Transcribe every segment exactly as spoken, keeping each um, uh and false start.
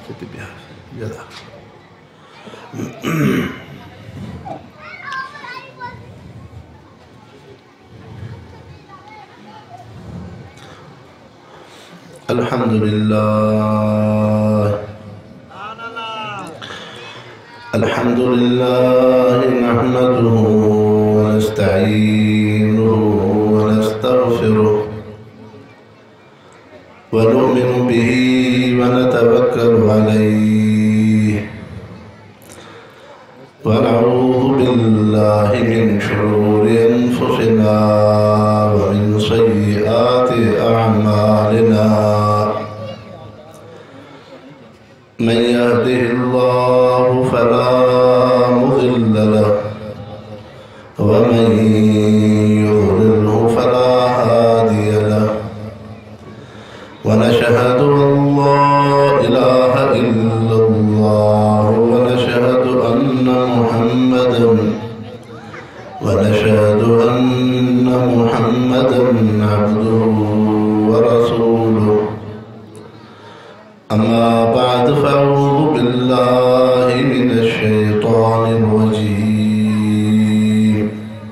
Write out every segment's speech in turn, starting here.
अल्हम्दुलिल्लाह अल्हम्दुलिल्लाह नहमदुहु व नस्तईनुहु व नस्तगफिरुह व नु'मिनु बिही व नतवक्कलु अलैहि व नऊज़ु बिल्लाहि मिन शुरूरि अनफुसिना व मिन सय्यिआति अअमालिना मन यहदिहिल्लाहु फला मुज़िल्ल लहु व मन युज़लिल्हु फला हादिय लहु व नशहदु अल्ला इलाहा इल्लल्लाह व नशहदु अन्ना मुहम्मदन व नशहदु अन्ना मुहम्मदन अब्दुहु व रसूलुहु अम्मा बाद फ़अऊज़ु बिल्लाहि मिनश शैतानिर रजीम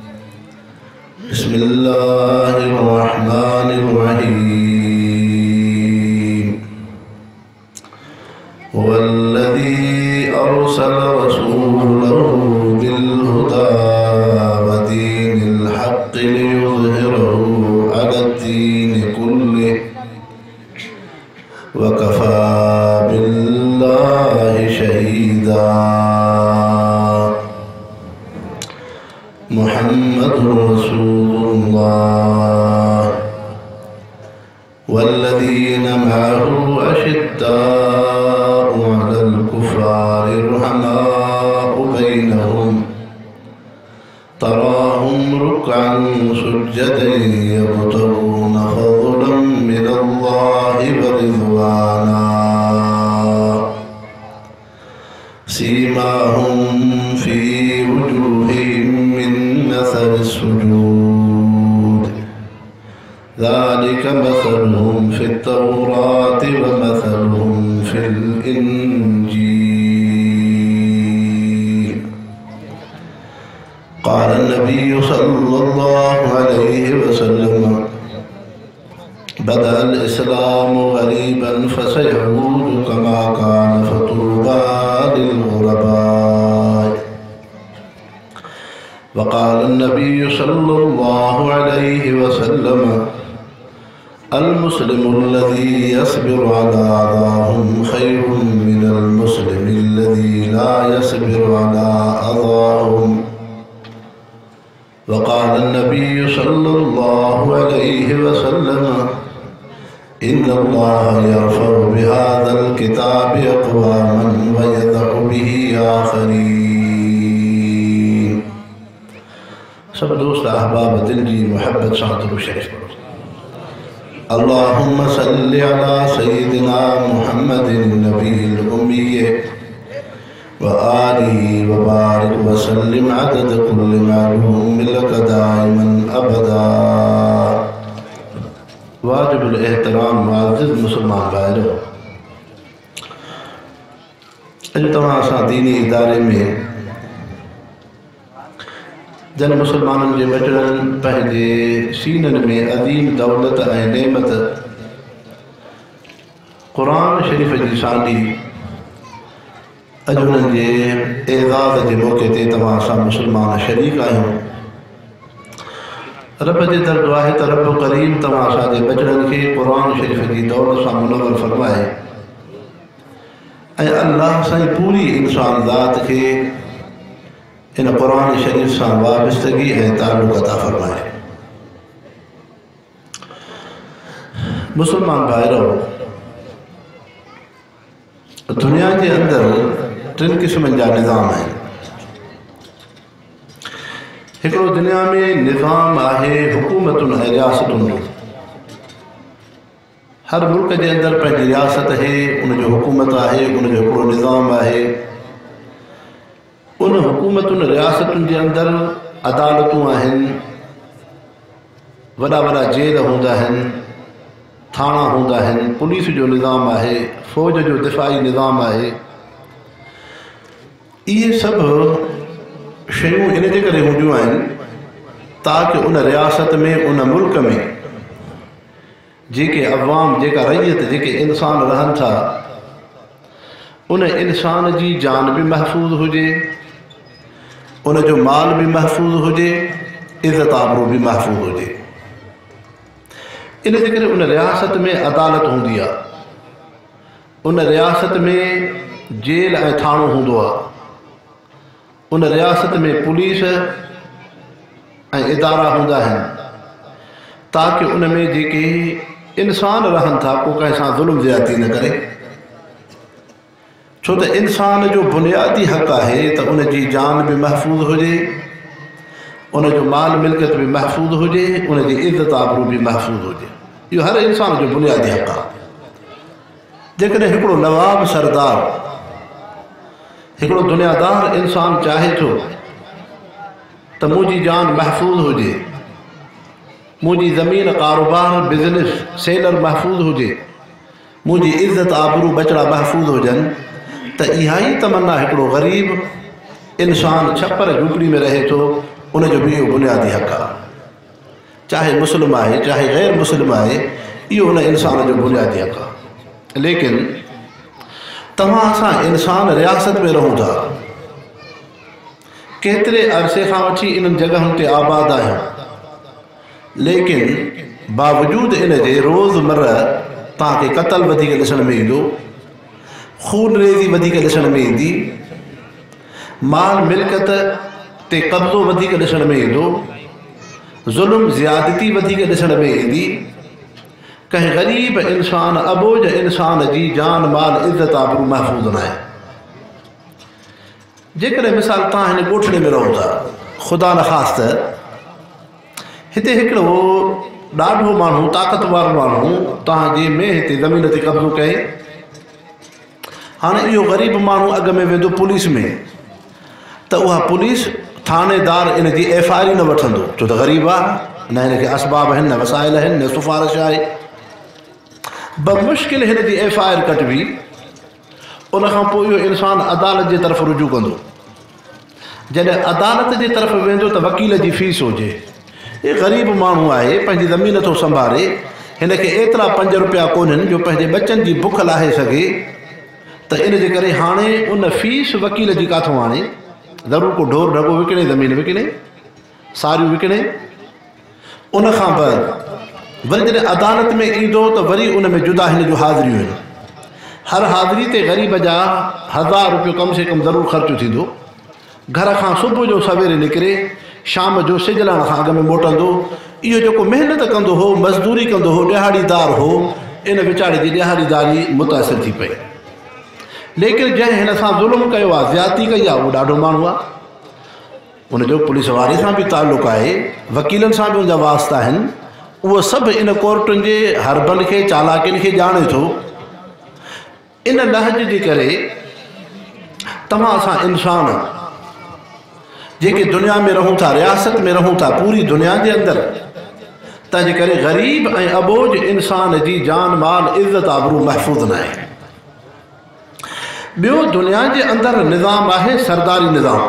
बिस्मिल्लाहिर रहमानिर रहीम वल्लज़ी अरसल रसूलहु बिल हुदा व दीनिल हक़्क़ि लियुज़हिरहु अलद्दीनि कुल्लिहि व कफ़ा बिल्लाहि शहीदा मुहम्मदुर रसूलुल्लाह वल्लज़ीन मअहु अशिद्दाउ अलल कुफ़ारि रुहमाउ बैनहुम तराहुम रुक्अन सुज्जदन यब्तगून फ़ज़लन मिनल्लाहि व रिज़वाना सीमाहुम फ़ी वुजूहिहिम मिन अथरिस सुजूद ज़ालिक मसलुहुम फ़ित तौराति व मसलुहुम फ़िल इंजील क़ाल नबी सल्लल्लाहु अलैहि वसल्लम बदअल इस्लामु ग़रीबन फसयऊदु कमा कान फतूबा लिल ग़ुरबा वक़ाल नबी सल्लल्लाहु अलैहि वसल्लम अल मुस्लिमु अल्लज़ी यस्बिरु अला अज़ाहुम खैरुम मिनल मुस्लिमि अल्लज़ी ला यस्बिरु अला अज़ाहुम वक़ाल नबी सल्लल्लाहु अलैहि वसल्लम इन्नल्लाह यरफ़उ बिहाज़ल किताबि अक़वामन व यज़अु बिही आख़रीन। सब दोस्त अहबाब दिल जी मोहब्बत सां दुरूद शरीफ पढ़ो। अल्लाहुम्मा सल्लि अला सय्यिदिना मुहम्मदिन नबील उम्मीय व आलिहि व बारिक व सल्लिम अदद कुल्लि मालूम लक दाइमन अबदा। वाजिबुल एहतराम मुअज़्ज़िज़ मुसलमान भाइयों, अॼु तव्हां असां दीनी इदारे में जन मुसलमाननि जे बचड़नि पंहिंजे सीननि में अज़ीम दौलत ऐं नेमत क़ुरान शरीफ़ जी सांडी अॼु उन्हनि जे एज़ाज़ जे मौक़े ते तव्हां असां मुसलमान शरीक आहियूं। रब जे दर दुआ आहे त रब करीम तव्हां असांजे बचड़नि खे क़ुरान शरीफ़ जी दौलत सां मुनव्वर फ़रमाए ऐं अल्लाह साईं पूरी इंसान ज़ात खे इन क़ुरान शरीफ़ सां वाबस्तगी ऐं ताल्लुक़ अता फ़रमाए। मुसलमान भाइरों, दुनिया के अंदर टिन क़िस्मनि जा निज़ाम आहिनि। हिकिड़ो दुनिया में निज़ाम आहे हुकूमतुनि ऐं रियासतुनि जो। हर मुल्क के अंदर पंहिंजी रियासत है, उनजो हुकूमत आहे, उनजो हिकिड़ो निज़ाम आहे। उन हुकूमतुनि रियासतुनि जे अंदर अदालतूं आहिनि, वॾा वॾा जेल हूंदा आहिनि, थाना हूंदा आहिनि, पुलिस जो निज़ाम आहे, फ़ौज जो दिफ़ाई निज़ाम आहे। इहे सभु शयूं इन जे करे हूंदियूं आहिनि ताकि उन रियासत में, उन मुल्क में जेके अवाम, जेका रैयत, जेके इंसान रहनि था, उन इंसान जी जान भी महफूज़ हुजे, उन जो माल भी महफूज़ हुजे, इज़्ज़त आबरू भी महफूज़ हुजे। इन जे करे उन रियासत में अदालत हूंदी आहे, उन रियासत में जेल ऐं थाणो हूंदो आहे, उन रियासत में पुलिस ऐं इदारा हूंदा आहिनि ताकि उन में जेके इंसान रहनि था को कंहिं सां ज़ुल्म ज़्यादती न करे। छो त इंसान जो बुनियादी हक़ आहे त उन जी जान भी महफूज़ हुजे, उन जो माल मिल्कियत भी महफूज़ हुजे, उन जी इज़्ज़त आबरू भी महफूज़ हुजे। इहो हर इंसान जो बुनियादी हक़ आहे। जेकॾहिं हिकिड़ो नवाब सरदार, हिकिड़ो दुनियादार इंसान चाहे थो त मुंहिंजी जान महफूज़ हुजे, मुंहिंजी ज़मीन, कारोबार, बिज़नेस, सेलर महफूज़ हुजे, मुंहिंजी इज़्ज़त आबरू बचड़ा महफूज़ हुजनि, त इहा ई तमन्ना हिकिड़ो ग़रीब इंसान छप्पर झूपड़ी में रहे थो, उन जो बि इहो बुनियादी हक़ आहे। चाहे मुस्लिम आहे, चाहे ग़ैर मुस्लिम आहे, इहो उन इंसान जो बुनियादी हक़ आहे। लेकिन तव्हां असां इंसान रियासत में रहूं था, केतिरे अरसे खां वठी इन्हनि जॻहियुनि ते आबाद आहियूं, लेकिन बावजूद इन जे रोज़मर्रा तव्हांखे क़त्ल वधीक ॾिसण में ईंदो, खून रेज़ी वधीक ॾिसण में ईंदी, माल मिल्कियत ते कब्ज़ो वधीक ॾिसण में ईंदो, ज़ुल्म ज़्यादती वधीक ॾिसण में ईंदी। कंहिं ग़रीब इंसान, अबोज इंसान जी जान, माल, इज़्ज़त आबरू महफूज़ न आहे। जेकॾहिं मिसाल तव्हां हिन ॻोठणे में रहो था, ख़ुदा न ख़ास हिते हिकिड़ो ॾाढो माण्हू, ताक़तवर माण्हू तव्हांजे में हिते ज़मीन ते कब्ज़ो कये, हाणे इहो ग़रीब माण्हू अॻ में वेंदो पुलिस में, त उहा पुलिस, थानेदार इन जी एफ आई आर न वठंदो, छो त ग़रीब आहे, न हिनखे असबाब आहिनि, न वसाइल आहिनि, न सिफ़ारिश आहे। बमुश्किल हिन जी एफ आई आर कटिबी, उन खां पोइ इहो इंसान अदालत जे तरफ़ रुजू कंदो। जॾहिं अदालत जे तरफ़ वेंदो त वकील जी फीस हुजे, हे ग़रीब माण्हू आहे, पंहिंजी ज़मीन थो संभाले, हिनखे एतिरा पंज रुपया कोन्हनि जो पंहिंजे बच्चनि जी बुख लाहे सघे, त इन जे करे हाणे उन फीस वकील जी काथों आणे, ज़रूरु को ढोर ढगो विकिणे, ज़मीन विकिणे, सारियूं विकिणे। उन खां पोइ वरी जॾहिं अदालत में ईंदो त वरी उन में जुदा हिन जूं हाज़िरियूं आहिनि। हर हाज़िरी ते ग़रीब जा हज़ार रुपयो कम से कम ज़रूरु ख़र्चु थींदो। घर खां सुबुह जो सवेरे निकिरे, शाम जो सिजलण खां अॻु में मोटंदो। इहो जेको महिनत कंदो हो, मज़दूरी कंदो हो, ॾिहाड़ीदार हो, इन वीचारे जी ॾिहाड़ीदारी मुतासिर थी पई। लेकिन जंहिं हिन सां ज़ुल्म कयो आहे, ज़्यादती कई आहे, उहो ॾाढो माण्हू आहे। उनजो पुलिस वारे सां बि ताल्लुक़ु आहे, वकीलनि सां बि उनजा वास्ता आहिनि। उहो सभु इन कोर्टुनि जे हरबनि खे, चालाकियुनि खे ॼाणे थो। इन लहज जे करे तव्हां असां इंसान जेके दुनिया में रहूं था, रियासत में रहूं था, पूरी दुनिया जे अंदरि, तंहिंजे करे ग़रीब ऐं अबोज इंसान जी जान, माल, इज़्ज़त आबरू महफूज़ न आहे। ॿियो, दुनिया जे अंदरि निज़ाम आहे सरदारी निज़ाम।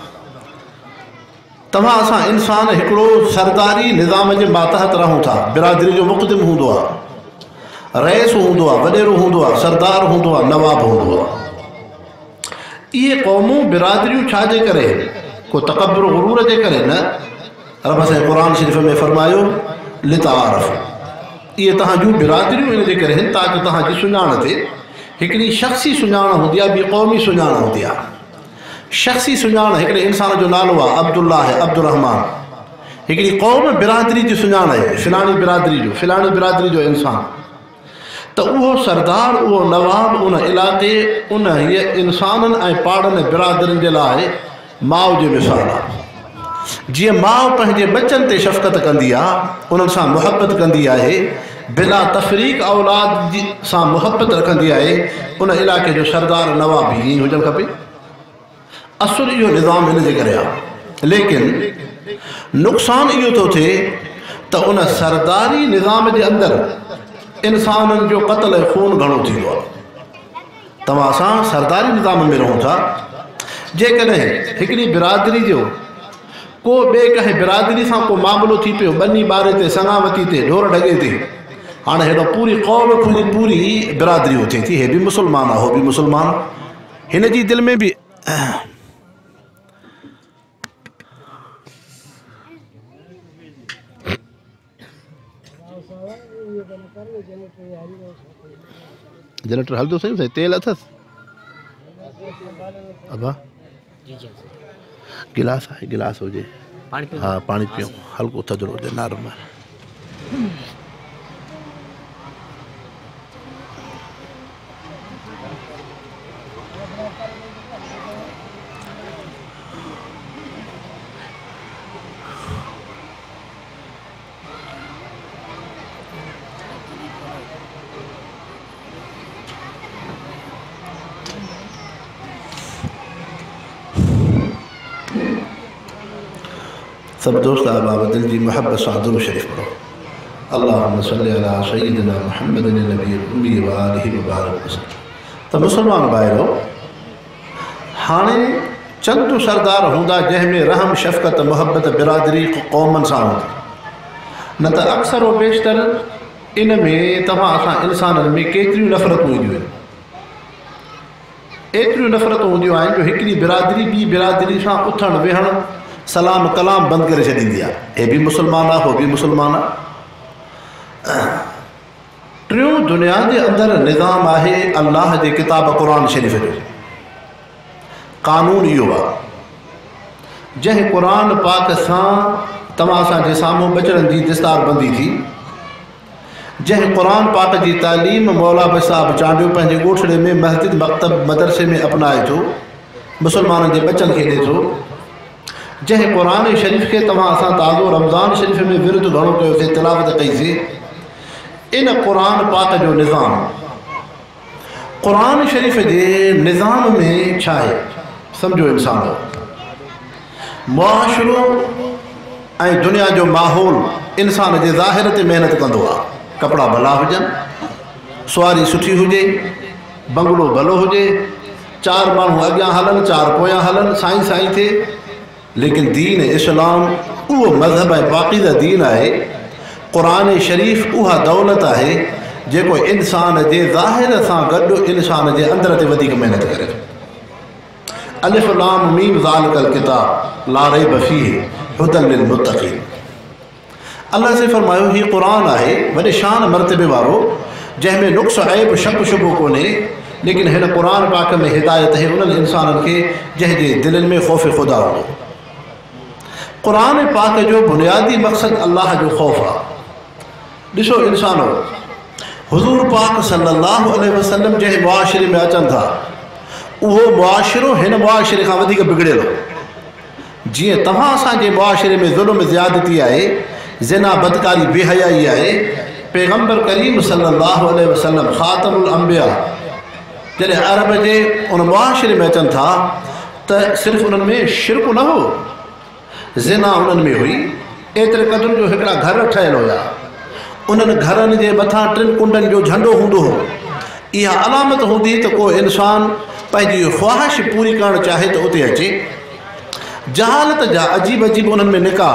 तव्हां असां इंसान हिकिड़ो सरदारी निज़ाम जे मातहत रहूं था। बिरादरी जो मुक़दिम हूंदो आहे, रईस हूंदो आहे, वॾेरो हूंदो आहे, सरदार हूंदो आहे, नवाब हूंदो आहे। इहे क़ौमूं, बिरादरियूं छाजे करे? को तकब्बुर गुरूर जे करे न। रब साईं क़ुरान शरीफ़ में फरमायो लितारफ़, इहे तव्हांजूं बिरादरियूं इन जे करे आहिनि ताकि तव्हांजी सुञाण ते हिकिड़ी शख़्सी सुञाण हूंदी आहे, ॿी क़ौमी सुञाण हूंदी आहे। शख़्सी सुञाण हिकिड़े इंसान जो नालो आहे अब्दुल्ला है, अब्दुर रहमान। हिकिड़ी क़ौम बिरादरी जी सुञाण आहे, फिलाणी बिरादरी जो, फिलाणी बिरादरी जो इंसान। त उहो सरदार, उहो नवाब, उन इलाइक़े, उन हीअ इंसाननि ऐं पाड़नि बिरादरियुनि जे लाइ माउ जो मिसाल आहे। जीअं माउ पंहिंजे बचनि ते शफ़क़त कंदी आहे, उन्हनि सां मुहबत कंदी आहे, बिला तफ़रीक़ औलाद जी सां मुहबत रखंदी आहे, उन इलाइक़े जो सरदार, नवाब बि ईअं हुजणु खपे। असुल इहो निज़ाम हिन जे करे आहे। लेकिन नुक़सान इहो थो थिए त उन सरदारी निज़ाम जे अंदरि इंसाननि जो क़त्ल ऐं खून घणो थींदो आहे। तव्हां असां सरदारी निज़ाम में रहूं था। जेकॾहिं हिकिड़ी बिरादरी जो को ॿिए कंहिं बिरादरी सां को मामिलो थी पियो, ॿनी ॿारे ते, सगावती ते, ढोर ढगे ते, हाणे हेॾो पूरी क़ौम पूरी पूरी बिरादरियूं थिए थी, हे बि मुस्लमान आहे, हो बि मुस्लमान आहे। हिन जी दिलि में बि जनरेटर हलंदो सही सही तेल अथसि? अबा गिलास आहे, गिलास हुजे, हा पाणी पियूं, हल्को थधिड़ो हुजे, नरम। सब दोस्त अहबाब दिल जी मोहब्बत सां दुरूद शरीफ पढ़ो। अल्लाहुम्मा सल्लि अला सय्यिदिना मुहम्मदिन नबी उम्मी व आलिहि व बारिक वसल्लम। त मुस्लमान भाइरो, हाणे चंद सरदार हूंदा जंहिंमें रहम शफ़क़त मोहब्बत बिरादरी क़ौमनि सां हूंदी, न त अक्सर व बेशतर इन में तव्हां असां इंसाननि में केतिरियूं नफ़रतूं ईंदियूं आहिनि। एतिरियूं नफ़रतूं हूंदियूं आहिनि जो हिकिड़ी बिरादरी ॿी बिरादरी सां उथणु वेहणु, सलाम कलाम बंदि करे छॾींदी आहे। हे बि मुस्लमान आहे, हो बि मुस्लमान आहे। टियों दुनिया जे अंदरि निज़ाम आहे अल्लाह जे किताब क़ुर शरीफ़ जो। क़ानून इहो आहे, जंहिं क़ुर पाक सां तव्हां असांजे साम्हूं बचड़नि जी दिस्तारबंदी थी, जंहिं क़ुर पाक जी तालीम मौला बि साहिबु चांडियो पंहिंजे ॻोठड़े में मस्जिद मकतब मदरसे में अपनाए थो, मुस्लमाननि जे बचनि खे ॾिए थो, जंहिं क़ुर शरीफ़ खे तव्हां असां ताज़ो रमज़ान शरीफ़ में विर्द घणो कयोसीं, तिलावत कईसीं। इन क़ुर पाक जो निज़ाम, क़ुर शरीफ़ जे निज़ाम में छा आहे? सम्झो, इंसान मुआशिरो ऐं दुनिया जो माहौल इंसान जे ज़ाहिर ते महिनत कंदो आहे। कपिड़ा भला हुजनि, सुवारी सुठी हुजे, बंगलो भलो हुजे, चार माण्हू अॻियां हलनि, चार पोयां हलनि, साईं साईं थिए। लेकिन दीन इस्लाम उहो मज़हब ऐं पाकीज़ा दीन आहे। क़ुर शरीफ़ उहा दौलत आहे जेको इंसान जे ज़ाहिर सां गॾु इंसान जे अंदर ते वधीक महिनत करे। अलिफ लाम मीम ज़ालिकल किताब ला रैब फ़ीहि हुदन लिल मुत्तक़ीन। अल्लाह से फरमायो, ही क़ुर आहे वॾे शान मर्तबे वारो, जंहिंमें नुक़्स ऐब शक शुबो कोन्हे। लेकिन हिन क़ुर पाक में हिदायत है उन्हनि इंसाननि खे जंहिंजे दिलनि में ख़ौफ़ ख़ुदा हूंदो। क़ुर पाक जो बुनियादी मक़सदु अल्लाह जो ख़ौफ़ आहे। ॾिसो इंसानो, हुज़ूर पाक सल्लल्लाहु अलैहि वसल्लम जंहिं मुआशिरे में अचनि था, उहो मुआशिरो हिन मुआशिरे खां वधीक बिगड़ियल हो। जीअं तव्हां असांजे मुआशिरे में ज़ुल्म ज़्यादती आहे, ज़िना बदकारी बेहयाई आहे, पैगम्बर करीम सल्लल्लाहु अलैहि वसल्लम ख़ातमुल अंबिया जॾहिं अरब जे उन मुआशिरे में अचनि था त सिर्फ़ु उन्हनि में शिरक न हो, ज़िना उन्हनि में हुई। एतिरे क़दुरु जो हिकिड़ा घर ठहियल हुया, उन्हनि घरनि जे मथां टिनि कुंडनि जो झंडो हूंदो हो। इहा अलामत हूंदी त को इंसान पंहिंजी ख़्वाहिश पूरी करणु चाहे त उते अचे। जहालत जा अजीब अजीब उन्हनि में निकाह,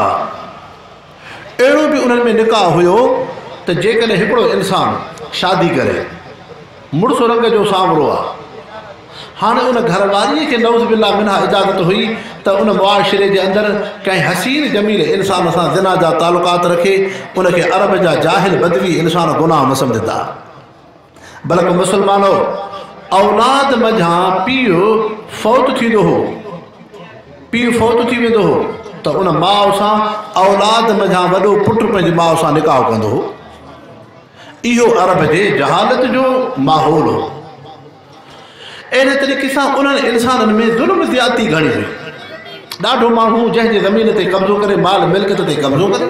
अहिड़ो बि उन्हनि में निकाह हुयो त जेकॾहिं हिकिड़ो इंसान शादी करे, मुड़ुस रंग जो सांवरो आहे, हाणे उन घरवारीअ खे नऊज़ बिल्लाह मिन्हा इजाज़त हुई त उन मुआशिरे जे अंदरि कंहिं हसीन जमील इंसान सां ज़िना जा तालुकात रखे, उनखे अरब जा जाहिल बदवी इंसान गुनाह न सम्झंदा। बल्कि मुस्लमानो, औलाद मंझां पीउ फ़ौत थींदो हो, पीउ फ़ौत थी वेंदो हो त उन माउ सां औलाद मंझां वॾो पुटु पंहिंजी माउ सां निकाह कंदो हो। इहो अरब जे जहालत जो माहौल हो। अहिड़े तरीक़े सां उन्हनि इंसाननि में ज़ुल्म ज़्यादती घणी हुई। ॾाढो माण्हू जंहिंजे ज़मीन ते कब्ज़ो करे, माल मिल्कियत ते कब्ज़ो करे।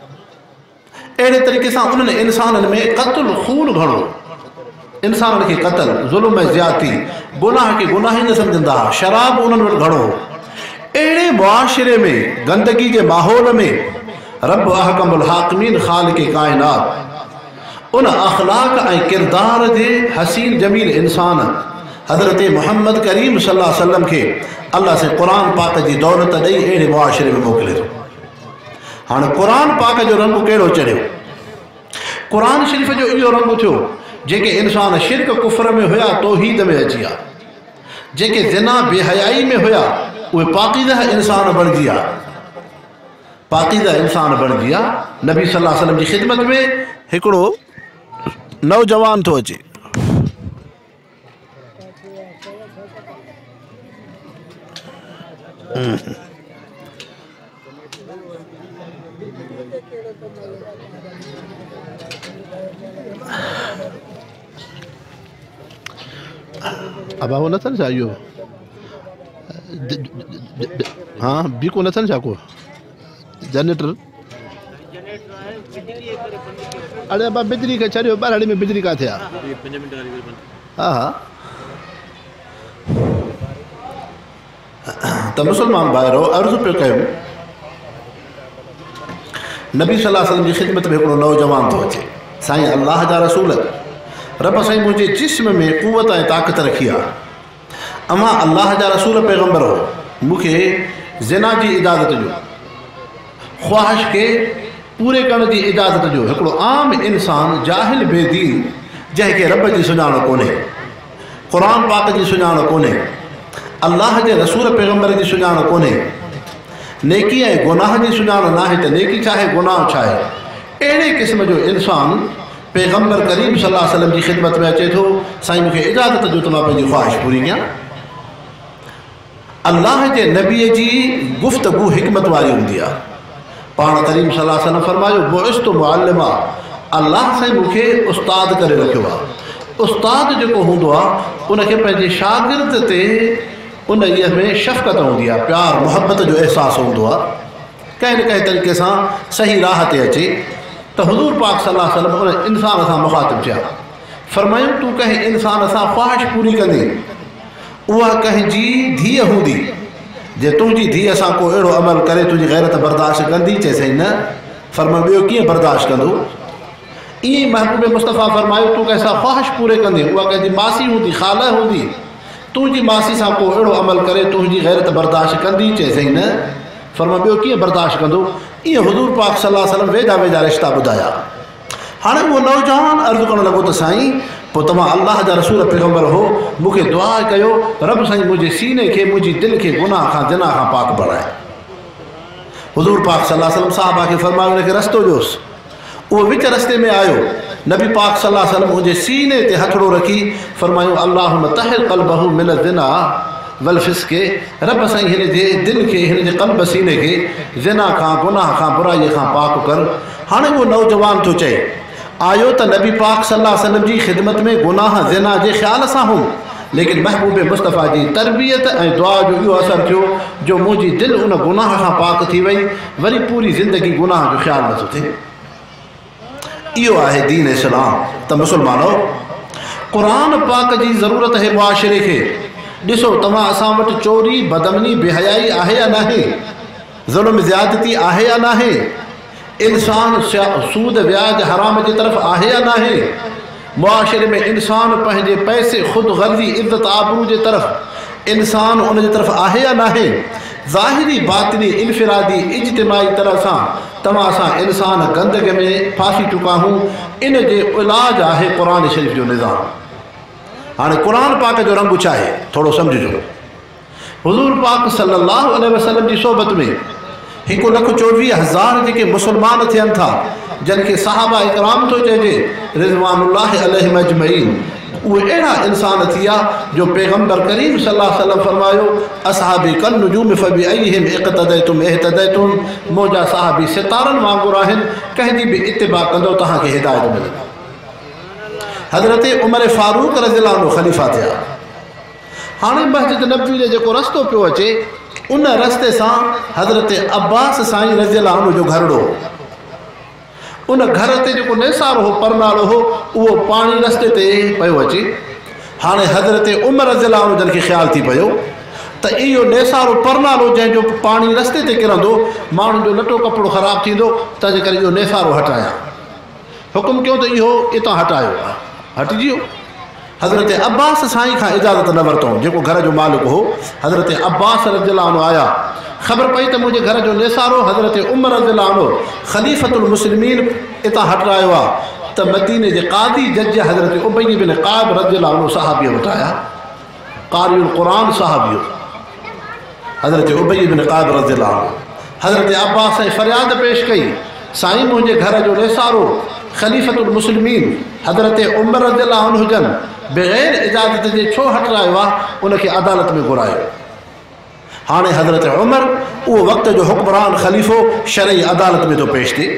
अहिड़े तरीक़े सां उन्हनि इंसाननि में क़त्ल खून घणो, इंसाननि खे क़त्ल, ज़ुल्म ऐं ज़्यादती, गुनाह खे गुनाह ई न सम्झंदा हुआ। शराब उन्हनि वटि घणो हो। अहिड़े मुआशिरे में, गंदगी जे माहौल में, रब अहकमुल हाकिमीन ख़ालिक़ काइनात उन अखलाक ऐं किरदार जे हसीन जमील इंसान हज़रत मोहम्मद करीम सल्लल्लाहु अलैहि वसल्लम खे अल्लाह से क़ुरान पाक जी दौलत ॾेई अहिड़े मुआशिरे में मोकिले थो। हाणे क़ुरान पाक जो रंग कहिड़ो चढ़ियो? क़ुरान शरीफ़ जो इहो रंग थियो जेके इंसान शिरक कुफ्र में हुया तौहीद में अची विया, जेके ज़िना बेहयाई में हुया उहे पाकीज़ा इंसान बणिजी विया, पाकीज़ा इंसान बणिजी विया। नबी सल्लल्लाहु अलैहि वसल्लम जी ख़िदमत में हिकिड़ो नौजवान थो अचे, अब वो नथन छा इहो हाँ बीको नथन छा को जनरेटर अरे अब बिजली खे छॾियो ॿारहड़ी में बिजली किथे आहे? हा हा त मुसलमान भाइरो अर्ज़ु पियो कयूं नबी सल्लल्लाहु अलैहि वसल्लम जी ख़िदमत में हिकिड़ो नौजवान थो अचे, साईं अल्लाह जा रसूल रब साईं मुंहिंजे जिस्म में क़ुवत ऐं ताक़त रखी आहे, अमां अल्लाह जा रसूल पैगम्बर हो, मूंखे ज़िना जी इजाज़त ॾियो, ख़्वाहिश खे पूरे करण जी इजाज़त ॾियो। हिकिड़ो आम इंसान जाहिल बेदीन जंहिंखे रब जी सुञाण कोन्हे, क़ुरान पाक जी सुञाण कोन्हे, अल्लाह जे रसूल पैगम्बर जी सुञाण कोन्हे, नेकी ऐं गुनाह जी सुञाण नाहे त नेकी छा आहे गुनाह छा आहे, अहिड़े क़िस्म जो इंसान पैगम्बर करीम सल्लल्लाहु अलैहि वसल्लम जी ख़िदमत में अचे थो, साईं मूंखे इजाज़त ॾियो त मां पंहिंजी ख़्वाहिश पूरी कयां। अल्लाह जे नबीअ जी गुफ़्तगू हिकमत वारी हूंदी आहे। पाण करीम सल्लल्लाहु अलैहि वसल्लम फरमायो बुइस्तु मुअल्लिमा, अल्लाह साईं मूंखे उस्ताद करे रखियो आहे। उस्ताद जेको हूंदो आहे उनखे पंहिंजे शागिर्द ते उन इह में शफ़क़त हूंदी आहे, प्यार मुहबत जो अहसासु हूंदो आहे, कंहिं न कंहिं तरीक़े सां सही राह ते अचे। त हुज़ूर पाक सल्लल्लाहु अलैहि वसल्लम उन इंसान सां मुख़ातिब थिया, फरमायूं तूं कंहिं इंसान सां ख़्वाहिश पूरी कंदी, उहा कंहिंजी धीअ हूंदी, जे तुंहिंजी धीअ सां को अहिड़ो अमल करे तुंहिंजी गैरत बर्दाश्त कंदी, चए साईं न। फरमायो ॿियो कीअं बर्दाश्त कंदो? ईअं ई महबूब मुस्तफ़ा फरमायो तूं कंहिंसां ख़्वाहिश पूरे कंदी, उहा कंहिंजी मासी हूंदी, ख़ाला हूंदी, तुंहिंजी मासी सां को अहिड़ो अमल करे तुंहिंजी गैरत बर्दाश्त कंदी, चए साईं न। फरमायो ॿियो कीअं बर्दाश्त कंदो? ईअं हुज़ूर पाक सल्लल्लाहु अलैहि वसल्लम वेझा वेझा रिश्ता ॿुधाया। हाणे उहो नौजवान अर्ज़ु करणु लॻो त साईं पोइ तव्हां अल्लाह जा रसूल पैगम्बर हो, मूंखे दुआ कयो रब साईं मुंहिंजे सीने खे मुंहिंजी दिलि खे गुनाह खां ज़िना खां पाक बणाए। हुज़ूर पाक सल्लल्लाहु अलैहि वसल्लम साहबा खे फरमायो हुनखे रस्तो ॾियोसि, उहो विच रस्ते में आयो, नबी पाक सल्लल्लाहु अलैहि वसल्लम मुंहिंजे सीने ते हथड़ो रखी फरमायो अल्लाहुम्मा तहिर क़ल्बहु मिन ज़िना वल फिस्क़े, रब साईं हिन जे दिलि खे हिन जे क़ल्ब सीने खे ज़िना खां गुनाह खां बुराईअ खां पाक कर। हाणे उहो नौजवान थो चए आयो त नबी पाक सल्लल्लाहु अलैहि वसल्लम जी ख़िदमत में गुनाह ज़िना जे ख़्याल सां हो, लेकिन महबूब मुस्तफ़ा जी तरबियत ऐं दुआ जो इहो असरु थियो जो मुंहिंजी दिलि उन गुनाह खां पाक थी वई, वरी पूरी ज़िंदगी गुनाह जो ख़्यालु नथो थिए। इहो आहे दीन इस्लाम। त मुसलमानो क़ुरान पाक जी ज़रूरत है मुआशिरे खे ॾिसो, तव्हां असां वटि चोरी बदमनी बेहयाई आहे या नाहे, ज़ुल्म ज़्यादती आहे या नाहे, इंसान सूद व्याज हराम जी तरफ़ आहे या नाहे, मुआशिरे में इंसान पंहिंजे पैसे ख़ुदि गर्ज़ी इज़्ज़त आबरू जे तरफ़ इंसान उन जी तरफ़ आहे या नाहे, ज़ाहिरी बातिनी इनफिरादी इज्तिमाई तरह सां तव्हां सां इंसान गंदगी में फासी चुका हूं। इन जे इलाज आहे क़ुरान शरीफ़ जो निज़ाम। हाणे क़ुरान पाक जो रंग छा आहे थोरो सम्झिजो। हुज़ूर पाक सल्लल्लाहु अलैहि वसल्लम जी सोबत में हिकु लख चोवीह हज़ार जेके मुसलमान थियनि था, जिन खे सहाबा इकराम थो चइजे रिज़वानुल्लाहि अलैहिम अजमईन, उहे अहिड़ा इंसान थी विया जो पैगम्बर करीम सल्लल्लाहु अलैहि वसल्लम फरमायो असहाबी कल नुजूम फबिअय्यिहिम इक़्तदैतुम इहतदैतुम, मुंहिंजा सहाबी सितारनि वांगुरु आहिनि, कंहिंजी बि इत्तिबा कंदो तव्हांखे हिदायत मिलंदी। हज़रत उमर फारूक रज़ियल्लाहु अन्हु ख़लीफ़ा थिया। हाणे मस्जिद नबवी जो जेको रस्तो पियो अचे उन रस्ते सां हज़रत अब्बास साईं रज़ियल्लाहु अन्हु जो घरड़ो, उन घर ते जेको नेसारो हो परनालो हो उहो पाणी रस्ते ते पियो अचे। हाणे हज़रत उमर रज़ियल्लाहु अन्हु जन खे ख़्यालु थी पियो त इहो नेसारो परनालो जंहिंजो पाणी रस्ते ते किरंदो माण्हुनि जो लटो कपिड़ो ख़राबु थींदो, तंहिंजे करे इहो नेसारो हटायां। हुकुम क्यों तो इहो इतां हटायो आहे, हटिजी वियो। हज़रत अब्बास साईं खां इजाज़त न वरितऊं, जेको घर जो मालिक हो। हज़रत अब्बास रज़ियल्लाहु अन्हु आया, ख़बर पई त मुंहिंजे घर जो निसारो हज़रत उमर रज़ियल्लाहु अन्हु ख़लीफ़तुल मुस्लिमीन इतां हटायो आहे, त मदीने जे क़ाज़ी जज हज़रत उबई बिन क़ाब रज़ियल्लाहु अन्हु सहाबीअ वटि आया, क़ारिउल क़ुरान सहाबियो हज़रत उबई बिन क़ाब रज़ियल्लाहु अन्हु। हज़रत अब्बास साईं फ़रियाद पेश कई, साईं मुंहिंजे घर जो निसारो ख़लीफ़तुल मुस्लिमीन हज़रत उमर रज़ियल्लाहु अन्हु जन बग़ैर इजाज़त जे छो हटायो आहे, उनखे अदालत में घुरायो। हाणे हज़रत उमर उहो वक़्त जो हुक्मरान ख़लीफ़ो शरई अदालत में तो पेश थिए।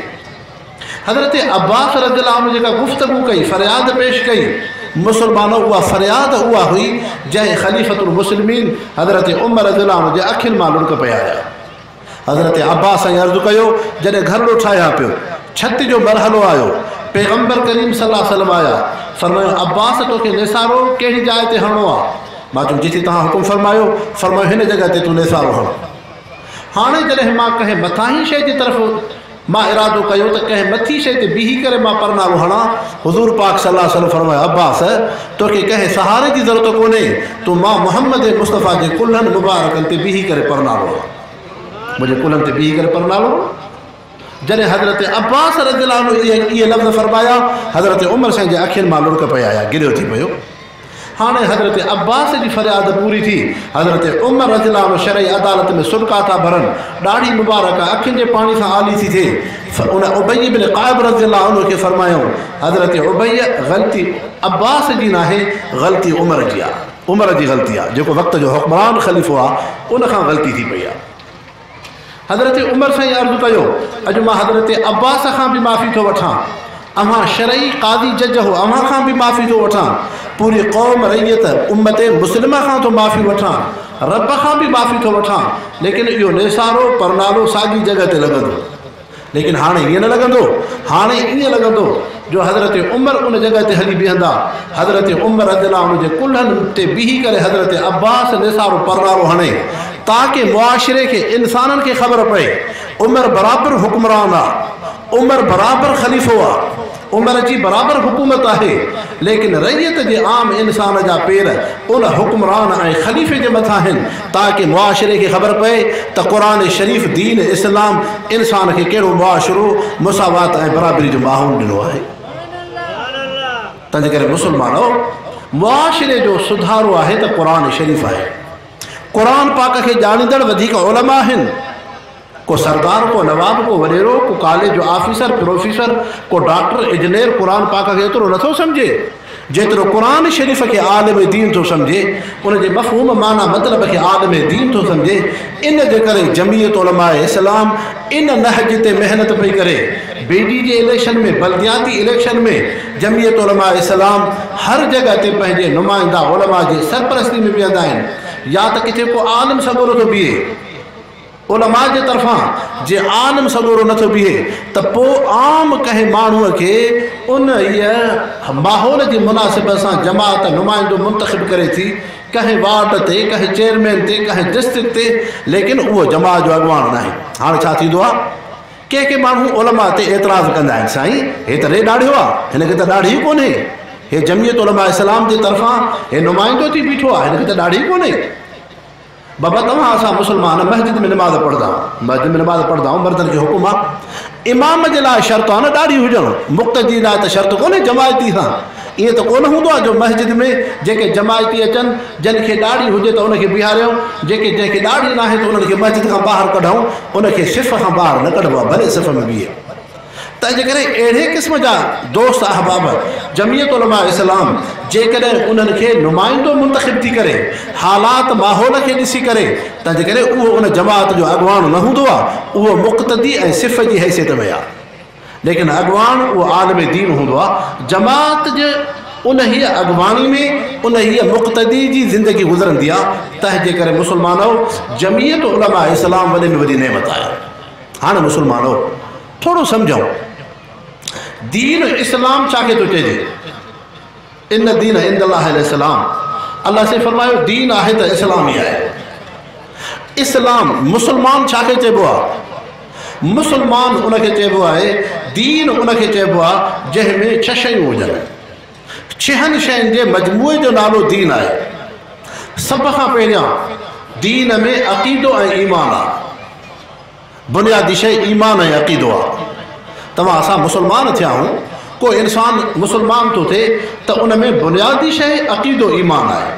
हज़रत अब्बास रज़ियल्लाहु अन्हु जेका गुफ़्तगू कई, फ़रियाद पेश कई, मुसलमानो उहा फ़रियाद उहा हुई जंहिं ख़लीफ़तुल मुस्लिमीन हज़रत उमर रज़ियल्लाहु अन्हु जे अखियुनि मां लुड़क पिया आया। हज़रत अब्बास साईं अर्ज़ु कयो, जॾहिं घरड़ो ठाहियां पियो, छत जो मरहलो आयो, पैगम्बर करीम सल्लल्लाहु अलैहि वसल्लम आया, फरमायो अब्बास तोखे निसारो कहिड़ी जाइ ते हणणो आहे? मां चयुमि जिथे तव्हां हुकुम फरमायो। फरमायो हिन जॻह ते तूं निसारो हण। हाणे जॾहिं मां कंहिं मथां शइ जी तरफ़ मां इरादो कयो त कंहिं मथी शइ ते बीही करे मां परनारो हणां, हुज़ूर पाक सल्लल्लाहु अलैहि वसल्लम फरमायो अब्बास तोखे कंहिं सहारे जी ज़रूरत कोन्हे, तूं मां मोहम्मद मुस्तफ़ा जे कुल्हनि मुबारकनि ते बीही करे परनारो हण, मुंहिंजे कुल्हनि ते बीही करे परनारो। जॾहिं हज़रत अब्बास रज़ियल्लाहु अन्हु इहे इहे लफ़्ज़ फरमाया, हज़रत उमर साईं जे अखियुनि मां लुड़क पिया आया, गिरियो थी पियो। हाणे हज़रत अब्बास जी फ़रियाद पूरी थी। हज़रत उमर रज़ियल्लाहु अन्हु शरई अदालत में सुॾका था भरनि, ॾाढी मुबारक अखियुनि जे पाणी सां आली थी थिए। उन उबई बिन क़ाब रज़ियल्लाहु अन्हु खे फरमायूं, हज़रत उबई ग़लती अब्बास जी नाहे, ग़लती उमर जी आहे, उमर जी ग़लती आहे, जेको वक़्त जो हुक्मरान ख़लीफ़ो आहे उन खां ग़लती थी पई आहे। हज़रत उमर साईं अर्ज़ु कयो, अॼु मां हज़रत अब्बास खां बि माफ़ी थो वठां, अव्हां शरई क़ाज़ी जज हो, अव्हां खां बि माफ़ी थो वठां, पूरी क़ौम रैयत उम्मत मुस्लिमा खां थो माफ़ी वठां, रब खां बि माफ़ी थो वठां, लेकिन इहो निसारो परनालो साॻी जॻह ते लॻंदो। लेकिन हाणे ईअं न लॻंदो, हाणे ईअं लॻंदो जो हज़रत उमर उन जॻह ते हली बीहंदा। हज़रत उमर रज़ियल्लाहु अन्हु जे कुल्हनि ते बीही करे हज़रत अब्बास निसारो परनारो हणे, ताकि मुआशिरे खे इंसाननि खे ख़बर पए उमर बराबरि हुक्मरान आहे, उमर बराबरि ख़लीफ़ो आहे, उमर जी बराबरि हुकूमत आहे, लेकिन रैयत जे आम इंसान जा पेर उन हुक्मरान ऐं ख़लीफ़े जे मथां आहिनि, ताकि मुआशिरे खे ख़बर पए त क़ुरान शरीफ़ दीन इस्लाम इंसान खे कहिड़ो मुआशिरो मुसावात ऐं बराबरी जो माहौल ॾिनो आहे। तंहिंजे करे मुस्लमानो मुआशिरे जो सुधारो आहे त क़ुरान शरीफ़ आहे। क़ुरान पाक खे ॼाणींदड़ वधीक उलमा आहिनि, को सरदार, को नवाब, को वॾेरो, को कॉलेज जो ऑफिसर, प्रोफेसर, को डॉक्टर, इंजीनियर क़ुरान पाक खे एतिरो नथो सम्झे जेतिरो क़ुरान शरीफ़ खे आलिम दीन थो सम्झे, उन जे मफ़हूम माना मतिलब खे आलिम दीन थो सम्झे। इन जे करे जमीयत उलमा इस्लाम इन नहज ते महिनत पई करे। बेडी जे इलेक्शन में, बल्दियाती इलेक्शन में जमीयत उलमा इस्लाम हर जॻह ते पंहिंजे नुमाइंदा उलमा जी सरपरस्ती में बीहंदा आहिनि। या त किथे को आलिम सगोरो थो बीहे उलमा जे तरफ़ां, जे आलिम सगोरो नथो बीहे त पोइ आम कंहिं माण्हूअ खे उन इहा माहौल जी मुनासिबत सां जमात नुमाइंदो मुंतख़िब करे थी, कंहिं वार्ड ते, कंहिं चेयरमैन ते, कंहिं डिस्ट्रिक्ट ते, लेकिन उहो जमात जो अॻुवान न आहे। हाणे छा थींदो आहे, के के माण्हू उलमा ते एतिराज़ कंदा आहिनि, साईं हे त रे ॾाढियो आहे, हिनखे त ॾाढी कोन्हे, हे जमीयत उलमा इस्लाम जे तरफ़ां हे नुमाइंदो थी बीठो आहे, हिनखे त ॾाढी कोन्हे। बाबा तव्हां असां मुस्लमान मस्जिद में नमाज़ पढ़ंदा आहियूं, मस्जिद में नमाज़ पढ़ंदा आहियूं, मर्दनि खे हुकुम आहे, इमाम जे लाइ शर्त आहे न ॾाढी हुजणु, मुक़्तदी लाइ त शर्त कोन्हे जमायती सां। ईअं त कोन हूंदो आहे जो मस्जिद में जेके जमायती अचनि, जिन खे ॾाढी हुजे त उनखे बीहारियूं, जेके जंहिंखे ॾाढी न आहे त उन्हनि खे मस्जिद खां ॿाहिरि कढूं, उनखे सिफ़ खां ॿाहिरि न कढिबो आहे, भले सिफ़ में बीहे। तंहिंजे करे अहिड़े क़िस्म जा दोस्त अहबाब जमीयत उलमा इस्लाम जेकॾहिं उन्हनि खे नुमाइंदो मुंतख़िब थी करे, हालात माहौल खे ॾिसी करे, तंहिंजे करे उहो उन जमात जो अॻुवान न हूंदो आहे, उहो मुक़्तदी ऐं सिफ़ जी हैसियत में आहे, लेकिन अॻुवान उहो आलिम दीन हूंदो आहे। जमात जे उन ही अॻुवानी में उन ही मुक़्तदी जी ज़िंदगी गुज़रंदी आहे। तंहिंजे करे मुस्लमानो जमीयत उलमा इस्लाम वॾे में वॾी नेमत आहे। हाणे मुस्लमानो थोरो सम्झूं, दीन इस्लाम छाखे थो चइजे? इन दीन इंदल्लाह इस्लाम, अल्लाह से फरमायो दीन आहे त इस्लाम ई आहे। इस्लाम मुस्लमान छाखे चइबो आहे? मुसलमान उनखे चइबो आहे, दीन उनखे चइबो आहे जंहिंमें छह शयूं हुजनि। छहनि शयुनि जे मजमूए जो नालो दीन आहे। सभ खां पहिरियां दीन में अक़ीदो ऐं ईमान आहे। बुनियादी शइ ईमान ऐं अक़ीदो आहे। तव्हां असां मुसलमान थिया आहियूं, को इंसान मुसलमान थो थिए त उन में बुनियादी शइ अक़ीदो ईमान आहे।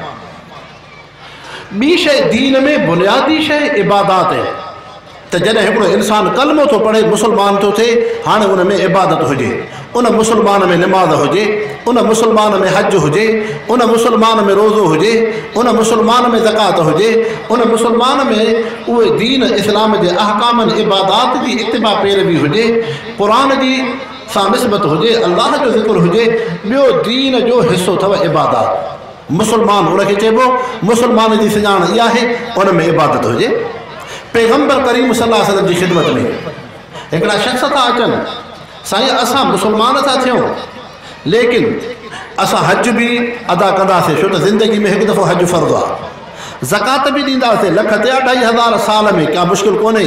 ॿी शइ दीन में बुनियादी शइ इबादत आहे। त जॾहिं हिकिड़ो इंसान कलमो थो पढ़े, मुसलमान थो थिए, हाणे उन में इबादत हुजे, उन मुसलमान में निमाज़ हुजे, उन मुसलमान में हज हुजे, उन मुसलमान में रोज़ो हुजे, उन मुसलमान में ज़कात हुजे, उन मुसलमान में उहे दीन इस्लाम जे अहकामनि इबादत जी इत्तिबा पैरवी हुजे, क़ुरान जी सां निस्बत हुजे, अल्लाह जो ज़िक्र हुजे। ॿियो दीन जो हिसो अथव इबादत। मुसलमान उनखे चइबो, मुसलमान जी सुञाण इहा आहे, उन में इबादत हुजे। पैगम्बर करीम सल्लल्लाहु अलैहि वसल्लम जी ख़िदमत में हिकिड़ा शख़्स था अचनि, साईं असां मुसलमान था थियूं, लेकिन असां हज बि अदा कंदासीं, छो त ज़िंदगी में हिकु दफ़ो हज फ़र्ज़ु आहे। ज़कात बि ॾींदासीं, लख ते अढाई हज़ार साल में, का मुश्किल कोन्हे।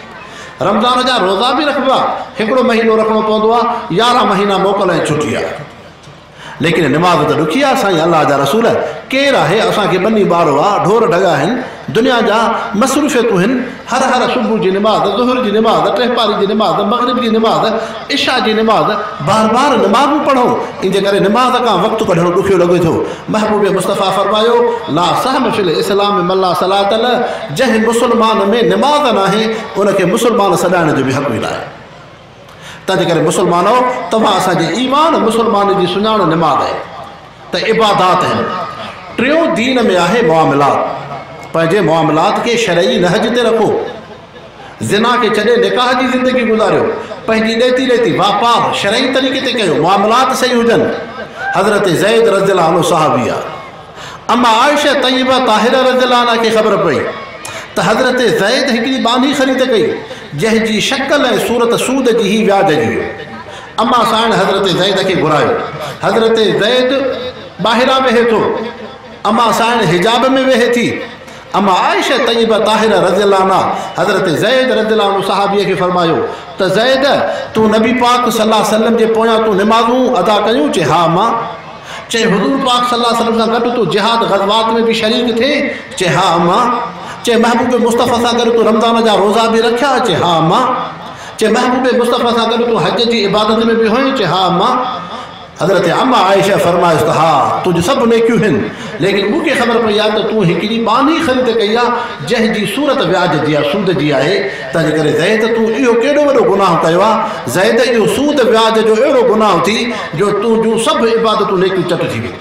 रमज़ान जा रोज़ा बि रखिबा, हिकिड़ो महीनो रखिणो पवंदो आहे, यारहं महीना मोकल ऐं छुटी आहे। लेकिन निमाज़ त ॾुखी आहे। साईं अल्लाह जा रसूल केरु आहे? असांखे ॿनी ॿारो आहे, ढोर ढगा आहिनि, दुनिया जा मसरूफ़ियतूं आहिनि। हर हर सुबुह जी निमाज़, ज़ुहर जी निमाज़, टेहपारी जी निमाज़, मग़रिब जी निमाज़, इशा जी निमाज़, बार बार निमाज़ूं पढ़ो। इन जे करे निमाज़ खां वक़्तु कढणु ॾुखियो लॻे थो। महबूब मुस्तफ़ा फ़रमायो, ला सहम फिल इस्लाम मल्ला सलातल, जंहिं मुसलमान में निमाज़ न आहे उनखे मुसलमान सॾाइण जो बि हक़ न आहे। तंहिंजे करे मुसलमानो, तव्हां असांजे ईमान मुसलमान जी सुञाण निमाज़ आहे, त इबादत आहिनि। टियों दीन में आहे मुआमलात। पंहिंजे मुआमलात खे शरई नहज ते रखो। ज़िना खे छॾे निकाह जी ज़िंदगी गुज़ारियो, पंहिंजी ॾेती ॾेती वापार शरई तरीक़े ते कयो, मुआमलात सही हुजनि। हज़रत ज़ैद रज़ियल्लाहु अन्हु सहाबी आहे। अम्मा आयशा तय्यबा ताहिरा रज़ियल्लाहु अन्हा खे ख़बर पई त हज़रत ज़ैद हिकिड़ी बानी ख़रीद कई, जंहिंजी शक्ल ऐं सूरत सूद जी ई व्याज जी। अम्मा साण हज़रत ज़ैद खे घुरायो। हज़रत ज़ैद ॿाहिरां वेहे थो, अम्मा साण हिजाब में वेहे थी। अम्मा आयशा तय्यबा ताहिरा रज़ियल्लाहु अन्हा हज़रत ज़ैद रज़ियल्लाहु अन्हु सहाबीअ खे फरमायो त ज़ैद, तूं नबी पाक सल्लल्लाहु अलैहि वसल्लम जे पोयां तूं निमाज़ूं अदा कयूं? चए हा मां। चए हुज़ूर पाक सल्लल्लाहु अलैहि वसल्लम सां गॾु तूं जिहाद ग़ज़वात में बि शरीक थिए? चए हा मां। चए महबूब मुस्तफ़ा सां गॾु तूं रमज़ान जा रोज़ा बि रखिया? चए हा मां। चए महबूब मुस्तफ़ा सां गॾु तूं हज जी इबादत में बि हुई? चए हा मां। हज़रत अम्मा आयशा फरमाइस त हा, तुंहिंजी सभु नेकियूं आहिनि, लेकिन मूंखे ख़बर पई आहे त तूं हिकिड़ी बानी ख़रीद कई आहे जंहिंजी सूरत व्याज जी आहे, सूद जी आहे। तंहिंजे करे ज़ैद, तूं इहो केॾो वॾो गुनाह कयो आहे। ज़ैद, इहो सूद व्याज जो अहिड़ो गुनाह थी जो तूं जूं सभु इबादतूं नेकियूं चट थी वई।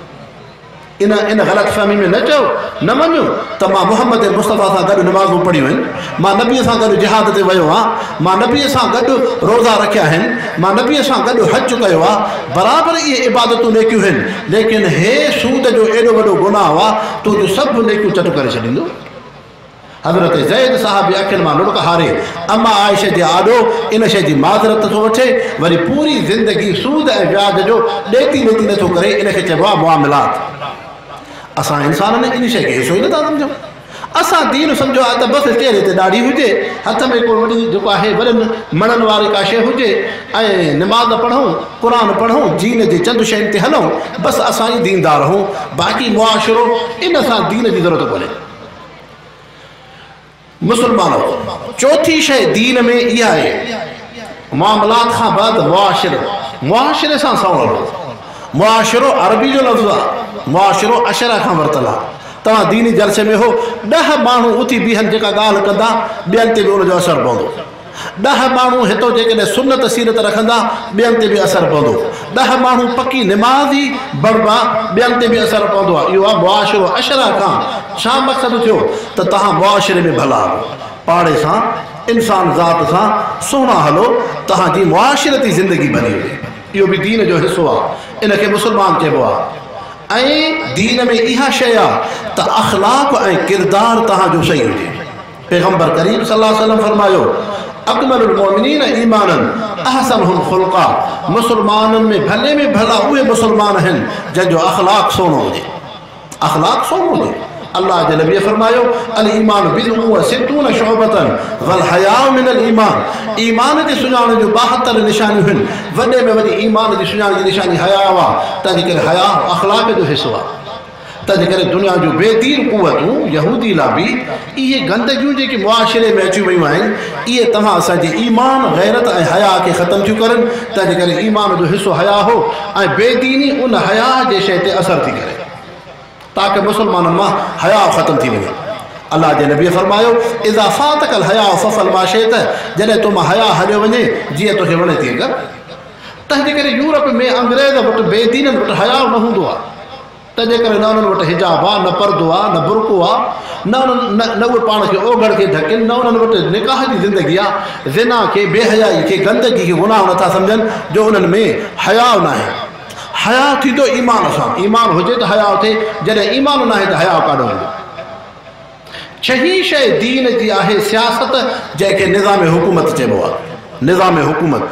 इन इन ग़लति फ़हमी में न चओ, न मञो त मां मुहम्मद मुस्तफ़ा सां गॾु निमाज़ूं पढ़ियूं आहिनि, मां नबीअ सां गॾु जिहाद ते वियो आहियां, मां नबीअ सां गॾु रोज़ा रखिया आहिनि, मां नबीअ सां गॾु हज कयो आहे, बराबरि इहे इबादतूं नेकियूं आहिनि। लेकिन हे सूद जो एॾो वॾो गुनाह आहे, तुंहिंजूं सभु नेकियूं चट करे छॾींदो। हज़रत ज़ैद साहब अखियुनि मां लुड़क हारे अम्मा आयशा जे आॾो इन शइ जी माज़रत थो वठे, वरी पूरी ज़िंदगी सूद ऐं व्याज जो ॾेती ॾेती नथो करे। इनखे चइबो आहे मुआमलात। असां इंसाननि इन शइ खे हिसो ई नथा सम्झूं। असां दीन सम्झो आहे त बसि चेहरे ते ॾाढी हुजे, हथ में को वॾी जेको आहे वॾनि मणनि वारी का शइ हुजे, ऐं निमाज़ पढ़ूं, क़ुर पढ़ूं, जीन जे चंद शयुनि ते हलूं, बसि असां ई दीनदार हूं। बाक़ी मुआशिरो, इन सां दीन जी ज़रूरत कोन्हे। मुसलमानो, चौथी शइ दीन में इहा आहे, मामलात खां बाद मुआशिरो, मुआशिरे सां सवलो। मुआशिरो अरबी जो लफ़्ज़ आहे, मुआशिरो अशरा खां वरितल आहे। तव्हां दीनी जलसे में हो, ॾह माण्हू उथी बीहनि जेका ॻाल्हि कंदा, ॿियनि ते बि उनजो असरु पवंदो। ॾह माण्हू हितो जेकॾहिं सुनत सीरत रखंदा, ॿियनि ते बि असरु पवंदो। ॾह माण्हू पकी निमाज़ ई बणबा, ॿियनि ते बि असरु पवंदो आहे। इहो आहे मुआशिरो अशरा खां। छा मक़सदु थियो त तव्हां मुआशिरे में भला हलो, पाड़े सां, इंसान ज़ात सां सुहिणा हलो, तव्हांजी मुआशिरती ज़िंदगी भली हुजे। इहो बि दीन जो हिसो आहे, इनखे मुसलमान चइबो आहे। ऐं दीन में इहा शइ आहे त अख़लाक़ ऐं किरदारु तव्हांजो सही हुजे। पैगम्बर करीम सल्लल्लाहु अलैहि वसल्लम फरमायो, अकमलुल मोमिनीन ईमानन अहसनुहुम ख़ुल्क़ा। मुसलमाननि में भले में भला उहे मुसलमान आहिनि जंहिंजो अख़लाक़ सोनो हुजे। अख़लाक़ सोनो हुजे, अल्लाह जे नबी फरमायो अल ईमान बिदअ व सित्तून शुअबतन वल हया मिनल ईमान। ईमान जी सुञाण जो ॿाहतरि निशानियूं आहिनि, वॾे में वॾी ईमान जी सुञाण जी निशानी हया आहे। तंहिंजे करे हया अख़लाक जो हिसो आहे। तंहिंजे करे दुनिया जूं बेदीन कुवतूं यहूदी लाबी इहे गंदगियूं जेके मुआशिरे में अची वियूं आहिनि, इहे तव्हां असांजे ईमान गैरत ऐं हया खे ख़तमु थियूं करनि। तंहिंजे करे ईमान जो हिसो हया हो ऐं बेदीनी उन हया जे शइ ते असरु थी करे ताकी मुस्लमाननि मां हया ख़तमु थी वञे। अल्लाह जे नबी फरमायो इज़ा फातकल हया फफ़ल मा शित, जॾहिं तो मां हया हलियो वञे जीअं तोखे वणे थी कर। तंहिंजे करे यूरोप में अंग्रेज़ वटि बेदीननि वटि हया न हूंदो आहे। तंहिंजे करे न उन्हनि वटि हिजाब आहे, न परदो आहे, न बुरको आहे, न उन्हनि न उहे पाण खे ओघड़ खे ढकनि, न उन्हनि वटि निकाह जी ज़िंदगी आहे। ज़िना खे, बेहयाई खे, गंदगी खे गुनाह नथा सम्झनि जो उन्हनि में हया न आहे। हया थींदो ईमान सां, ईमान हुजे त हया थिए, जॾहिं ईमान न आहे त हया काॾो वेंदो। छही शइ दीन जी आहे सियासत, जंहिंखे निज़ाम हुकूमत चइबो आहे। निज़ाम हुकूमत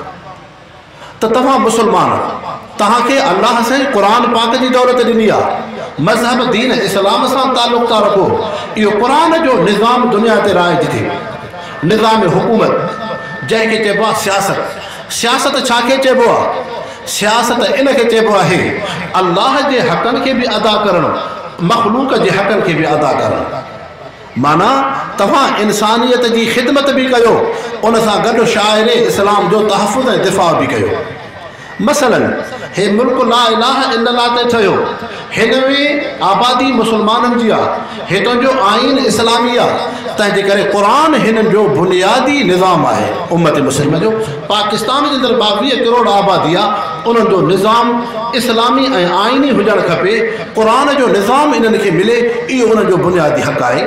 त तव्हां मुस्लमान तव्हांखे अल्लाह सां क़ुर पाक जी दौलत ॾिनी आहे। मज़हब दीन इस्लाम सां तालुक़ था रखो। इहो क़ुर जो निज़ाम दुनिया ते राइज थिए। निज़ाम हुकूमत जंहिंखे चइबो आहे सियासत। सियासत छा खे चइबो आहे? सियासत इन खे चइबो आहे अल्लाह जे हक़नि खे बि अदा करणु, मख़लूक जे हक़नि खे बि अदा करणु। माना तव्हां इंसानियत जी ख़िदमत बि कयो, उन सां गॾु शाइर इस्लाम जो तहफ़ुज़ ऐं दिफ़ा बि कयो। मसलन हे मुल्क ला इलाहा इल्लल्लाह ते ठहियो, हिन में आबादी मुस्लमाननि जी आहे, हितां जो आइन इस्लामी आहे। तंहिंजे करे क़ुर हिननि जो बुनियादी निज़ाम आहे उम्मत मुस्लिम जो। पाकिस्तान जे अंदरि ॿावीह करोड़ आबादी आहे, उन्हनि जो निज़ाम इस्लामी ऐं आइनी हुजणु खपे। क़ुर जो निज़ाम इन्हनि खे मिले, इहो उन्हनि जो बुनियादी हक़ आहे।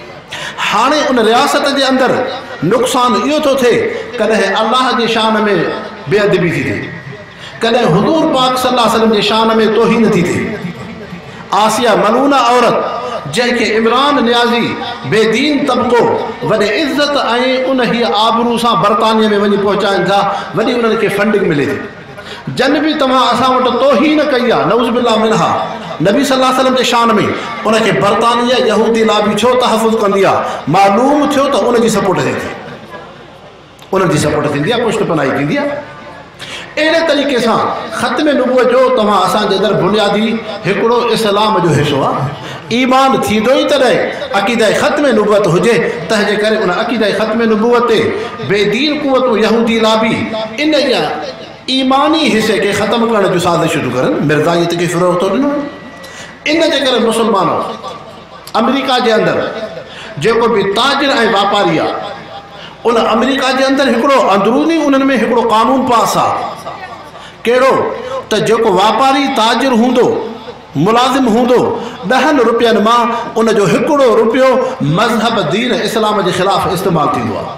हाणे उन रियासत जे अंदरि नुक़सानु इहो थो थिए, कॾहिं अल्लाह जी शान में बेअदबी थी थिए, कॾहिं हुज़ूर पाक सल्लल्लाहु अलैहि वसल्लम जी शान में तौहीन थी थिए। आसिया मलूना औरत जंहिंखे इमरान नियाज़ी बेदीन तबिको वॾे इज़त ऐं उन ही आबरू सां बरतानिया में वञी पहुचाइनि था, वॾी उन्हनि खे फंडिंग मिले थी। जन बि तव्हां असां वटि तौहीन कई आहे नऊज़ बिल्लाह मिनहा नबी सल्लल्लाहु अलैहि वसल्लम जे शान में, उनखे बरतानिया यहूदी लाबी छो तहफ़ुज़ कंदी आहे? मालूम थियो त उनजी सपोर्ट थिए थी, उन्हनि जी सपोर्ट थींदी आहे, पुष्टपनाई थींदी आहे। अहिड़े तरीक़े सां ख़त्म नबूअत जो तव्हां असांजे अंदरि बुनियादी हिकिड़ो इस्लाम जो हिसो आहे। ईमान थींदो ई तॾहिं अक़ीदा ख़त्म नबूअत हुजे। तंहिंजे करे उन अक़ीदा ख़त्म नबूअत ते बेदीन कुवतूं यहूदी लाबी इन ईमानी हिसे खे ख़त्म करण जो साज़िशूं थियूं करनि, मिर्ज़ाइत खे फ़रोग़ थो ॾिनो। इन जे करे मुस्लमानों अमेरिका जे अंदरि जेको बि ताजिर ऐं वापारी आहे, उन अमेरिका जे अंदरि हिकिड़ो अंदरूनी उन्हनि में हिकिड़ो क़ानून पास आहे। कहिड़ो त जेको वापारी ताजिर हूंदो, मुलाज़िम हूंदो, ॾहनि रुपयनि मां उनजो हिकिड़ो रुपयो मज़हब दीन इस्लाम जे ख़िलाफ़ु इस्तेमालु थींदो आहे।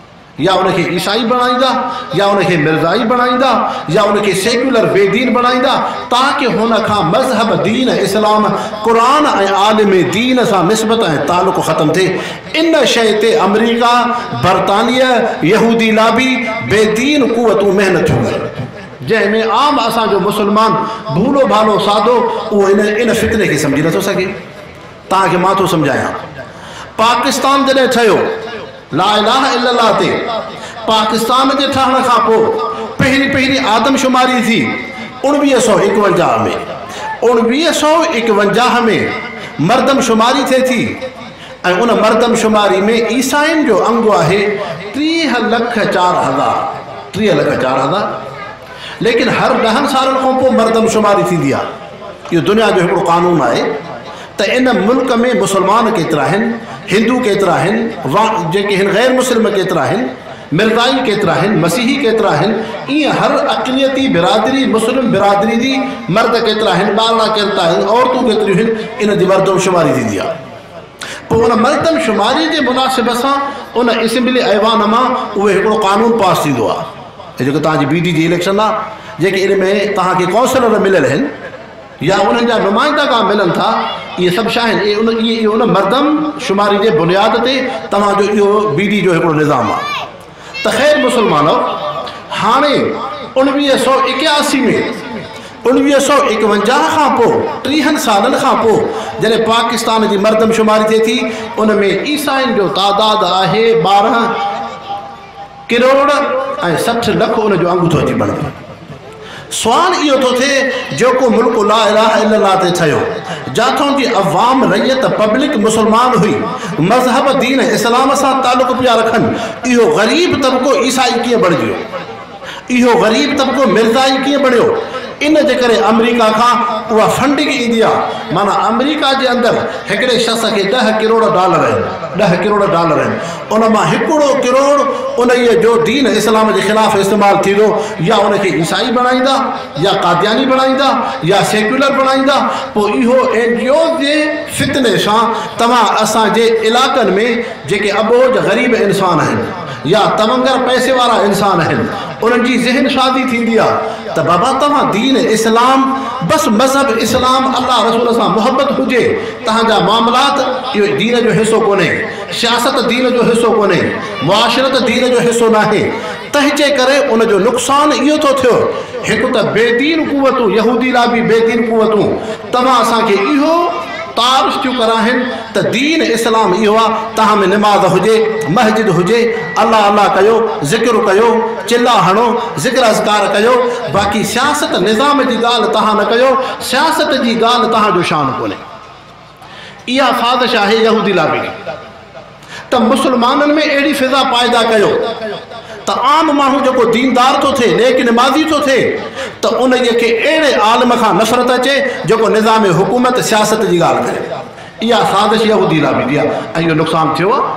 या उनखे ईसाई बणाईंदा, या उनखे मिर्ज़ाई बणाईंदा, या उनखे सेक्युलर बेदीन बणाईंदा, ताकी हुन खां मज़हब दीन इस्लाम क़ुर ऐं आलिम दीन सां निस्बत ऐं तालुक़ ख़तमु थिए। इन शइ ते अमरीका, बरतानिया, यहूदी लाबी बेदीन कुवतूं महिनतूं कनि, जंहिंमें आम असांजो मुस्लमान भूलो भालो सादो उहो इन इन फितने खे सम्झी नथो सघे। तव्हांखे मां थो सम्झायां, पाकिस्तान जॾहिं ठहियो ला इलाहा इल्लल्लाह ते, पाकिस्तान जे ठहण खां पोइ पहिरीं पहिरीं आदमशुमारी थी उणिवीह सौ एकवंजाह में। उणिवीह सौ एकवंजाह में मर्दमशुमारी थिए थी ऐं उन मर्दमशुमारी में ईसाइनि जो अंगु आहे टीह लख चारि हज़ार टीह लख चारि हज़ार लेकिन हर ॾहनि सालनि खां पोइ मर्दमशुमारी थींदी आहे। इहो दुनिया जो हिकिड़ो क़ानून आहे त इन मुल्क में मुस्लमान केतिरा आहिनि, हिंदू केतिरा आहिनि, जेके हिन गैर मुस्लिम केतिरा आहिनि, मिर्ज़ाई केतिरा आहिनि, मसीही केतिरा आहिनि, ईअं हर अक़लियती बिरादरी मुस्लिम बिरादरी जी मर्द केतिरा आहिनि, ॿारड़ा केतिरा आहिनि, औरतूं केतिरियूं आहिनि, इन जी मर्दमशुमारी थींदी आहे। पोइ उन मर्दमशुमारी जे मुनासिब सां उन असेंबली ऐवान मां उहे हिकिड़ो क़ानून पास थींदो आहे। जेको तव्हांजी बी डी जी इलेक्शन आहे, जेके इन में तव्हांखे काउंसलर मिलियल आहिनि या उन्हनि जा नुमाइंदा का मिलनि था, इहे सभु छा आहिनि? उन इहे उन मर्दमशुमारी जे बुनियाद ते तव्हांजो इहो बी डी जो हिकिड़ो निज़ाम आहे। त ख़ैर मुस्लमानो, हाणे उणिवीह सौ एकासी में उणिवीह सौ एकवंजाह खां पोइ टीहनि सालनि खां पोइ जॾहिं पाकिस्तान जी मर्दमशुमारी थिए थी उन में ईसाइनि जो तादाद आहे ॿारहं करोड़ ऐं सठि लख उन जो अंगूठो अची बणिजे। सुवाल इहो थो थिए जेको मुल्क ला इलाहा इल्लल्लाह ते ठहियो, जाथों जी अवाम रैयत पब्लिक मुसलमान हुई, मज़हब दीन इस्लाम सां तालुक़ पिया रखनि, इहो ग़रीब तबिको ईसाई कीअं बणिजियो, इहो ग़रीब तबिको मिर्ज़ाई कीअं बणियो? इन जे करे अमेरिका खां उहा फंडिंग ईंदी आहे। माना अमेरिका जे अंदरि हिकिड़े शख़्स खे ॾह करोड़ डॉलर आहिनि, ॾह करोड़ डॉलर आहिनि, उन मां हिकिड़ो करोड़ उन जो दीन इस्लाम जे ख़िलाफ़ु इस्तेमालु थींदो, या उनखे ईसाई बणाईंदा, या कादियानी बणाईंदा, या सेक्युलर बणाईंदा। पोइ इहो एन जी ओ जे फितने सां तव्हां असांजे इलाइक़नि में जेके अबोज ग़रीब इंसान आहिनि या तवंगर पैसे वारा इंसान आहिनि, उन्हनि जी ज़हन शादी थींदी आहे त बाबा तव्हां दीन इस्लाम बसि मज़हब इस्लाम अल्लाह रसूल सां मुहबत हुजे, तव्हांजा मामलात इहो दीन जो हिसो कोन्हे, सियासत दीन जो हिसो कोन्हे, मुआशरत दीन जो हिसो नाहे। तंहिंजे करे उन जो नुक़सानु इहो थो थियो, हिकु त बेदीन कुवतूं, यहूदी लाइ बि बेदीन कुवतूं तव्हां असांखे इहो तारुफ़ थियूं कराइनि त दीन इस्लाम इहो आहे, तव्हां में निमाज़ हुजे, मस्जिद हुजे, अल्लाह अल्लाह कयो, ज़िक्र कयो, चिल्ला हणो, ज़िक्र अज़कार कयो, बाक़ी सियासत निज़ाम जी ॻाल्हि तव्हां न कयो, सियासत जी ॻाल्हि तव्हांजो शान कोन्हे। इहा साज़िश आहे यहूदी लाइ त मुस्लमाननि में अहिड़ी फिज़ा पैदा कयो त आम माण्हू जेको दीनदार थो थिए, नेक निमाज़ी थो थिए, त उन खे अहिड़े आलिम खां नफ़रत अचे जेको निज़ाम हुकूमत सियासत जी ॻाल्हि करे। इहा साज़िश यहूदी लाइ बि आहे ऐं इहो नुक़सानु थियो आहे।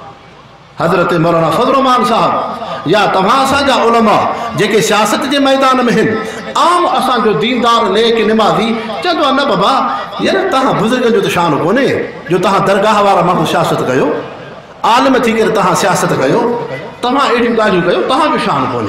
हज़रत मौलाना फज़लुर साहब या तव्हां असांजा उलमा जेके सियासत जे मैदान में आहिनि, आम असांजो दीनदार नेक निमाज़ी चवंदो आहे न बाबा यार तव्हां बुज़ुर्गनि जो त शान कोन्हे जो तव्हां दरगाह वारा माण्हू सियासत कयो, आलिम थी करे तव्हां सियासत कयो, तव्हां अहिड़ियूं ॻाल्हियूं कयो, तव्हांजो शान कोन्हे।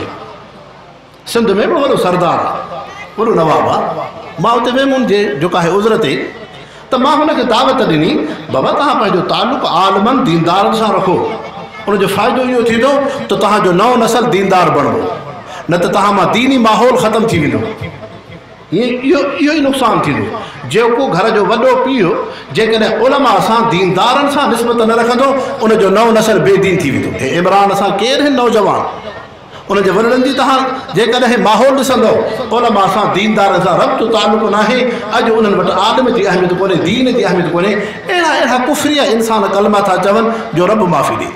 सिंध में बि वॾो सरदार आहे, वॾो नवाब आहे, मां उते वियुमि जे जेका आहे उज़र ते, त मां हुनखे दावत ॾिनी बाबा तव्हां पंहिंजो तालुक़ आलिमनि दीनदारनि सां रखो, उनजो फ़ाइदो इहो थींदो त तव्हांजो नओं नसल दीनदार बणिबो, न त तव्हां मां दीनी माहौल ख़तमु थी वेंदो। ईअं इहो इहो ई नुक़सानु थींदो। जेको घर जो वॾो पीउ जेकॾहिं उलमा सां दीनदारनि सां निस्बत न रखंदो, उनजो नओं नसल बेदीन थी वेंदो। हे इमरान सां केरु आहिनि नौजवान, उनजे वॾनि जी तव्हां जेकॾहिं माहौल ॾिसंदो, उलमा सां दीनदारनि सां रब्तो तालुक़ न आहे, अॼु उन्हनि वटि आलिम जी अहमियत कोन्हे, दीन जी अहमियत कोन्हे। अहिड़ा अहिड़ा कुफरिया इंसान कलमा था चवनि जो रब माफ़ी ॾे,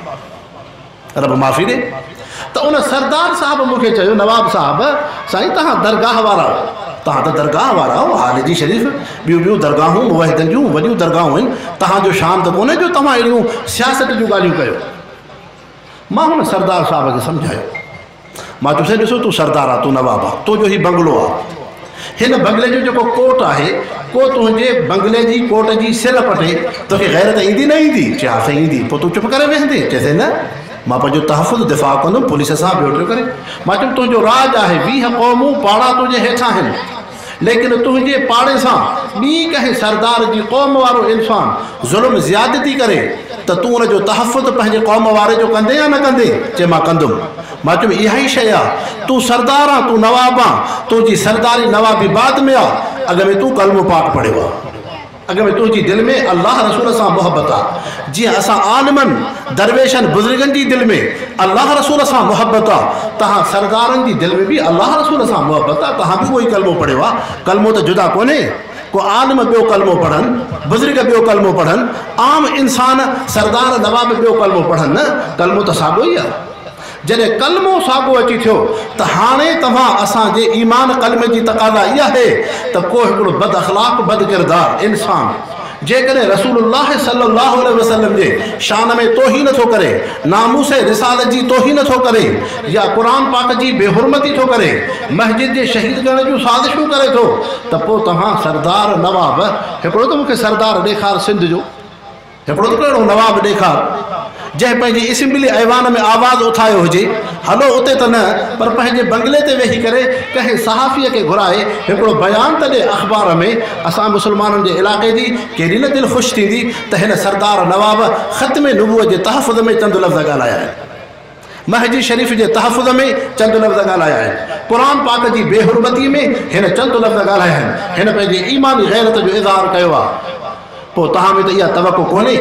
रब माफ़ी ॾे। त उन सरदार साहब मूंखे चयो, नवाब साहब साईं तव्हां दरगाह वारा आहियो, तव्हां त दरगाह वारा हो, हालिजी शरीफ़ ॿियूं ॿियूं दरगाहूं मुवहिदनि जूं वॾियूं दरगाहूं आहिनि, तव्हांजो शान त कोन्हे जो तव्हां अहिड़ियूं सियासत जूं ॻाल्हियूं कयो। मां हुन सरदार साहब खे सम्झायो, मां चयोसि ॾिसो तूं सरदार आहे, तूं नवाब आहे, तुंहिंजो ही बंगलो आहे, हिन बंगले जो जेको कोट आहे को तुंहिंजे बंगले जी कोट जी सिल पटे तोखे गैरत ईंदी न ईंदी? चए हा साईं ईंदी। पोइ तूं चुप करे वेहंदे? चएसि न मां पंहिंजो तहफ़ुज़ दिफ़ा कंदुमि पुलिस सां ॿियो टियों करे। मां चयुमि तुंहिंजो राज आहे, वीह क़ौमूं पाड़ा तुंहिंजे हेठां आहिनि, लेकिन तुंहिंजे पाड़े सां ॿी कंहिं सरदार जी क़ौम वारो इंसान ज़ुल्म ज़्यादती करे त तूं उनजो तहफ़ुज़ पंहिंजे क़ौम वारे जो कंदे या न कंदे? चए मां कंदुमि। मां चयुमि इहा ई शइ आहे, तूं सरदार आहे, तूं नवाब आहे, तुंहिंजी सरदारी नवाबी बाद में आहे, अॻ में तूं कलमो पाक पढ़ियो आहे, अॻ में तुंहिंजी दिलि में अल्लाह रसूल सां मुहबत आहे। जीअं असां आलिमनि दरवेशनि बुज़ुर्गनि जी दिलि में अल्लाह रसूल सां मुहबत आहे, तव्हां सरदारनि जी दिलि में बि अल्लाह रसूल सां मुहबत आहे, तव्हां बि उहो ई कलमो पढ़ियो आहे। कलमो त जुदा कोन्हे, को आलिम ॿियो कलमो पढ़नि, बुज़ुर्ग ॿियो कलमो पढ़नि, आम इंसान सरदार नवाब ॿियो कलमो पढ़नि, न कलमो त साॻियो ई आहे। जॾहिं कलमो साॻियो अची थियो त हाणे तव्हां असांजे ईमान कलमे जी तक़ाज़ा इहा आहे त को हिकिड़ो बद अख़लाक़ बद किरदार इंसान जेकॾहिं रसूलुल्लाह सल्लल्लाहु अलैहि वसल्लम जे शान में तोहीन थो करे, नामूस रिसालत जी तोहीन थो करे, या क़ुरान पाक जी बेहुरमती थो करे, मस्जिद जे शहीद करण जूं साज़िशूं करे थो, त पोइ तव्हां सरदार नवाब हिकिड़ो त मूंखे सरदार ॾेखार सिंध जो, हिकिड़ो त कहिड़ो नवाब ॾेखार जंहिं पंहिंजी असेंबली ऐवान में आवाज़ उथायो हुजे, हलो उते त न पर पंहिंजे बंगले ते वेही करे कंहिं सहाफ़ीअ खे घुराए हिकिड़ो बयान त ॾे अख़बार में, असां मुस्लमाननि जे इलाइक़े जी केॾी न दिलि ख़ुशि थींदी त हिन सरदार नवाब ख़त्म नबूअत जे तहफ़ुज़ में चंद लफ़्ज़ ॻाल्हाया आहिनि। महजिद शरीफ़ जे तहफ़ुज़ में चंद लफ़्ज़ ॻाल्हाया आहिनि, क़ुरान पाक जी बेहुरमती में हिन चंद लफ़्ज़ ॻाल्हाया आहिनि, हिन पंहिंजे ईमानी ग़ैरत जो इज़हार कयो आहे। पोइ तव्हां में त इहा तवक़ो कोन्हे,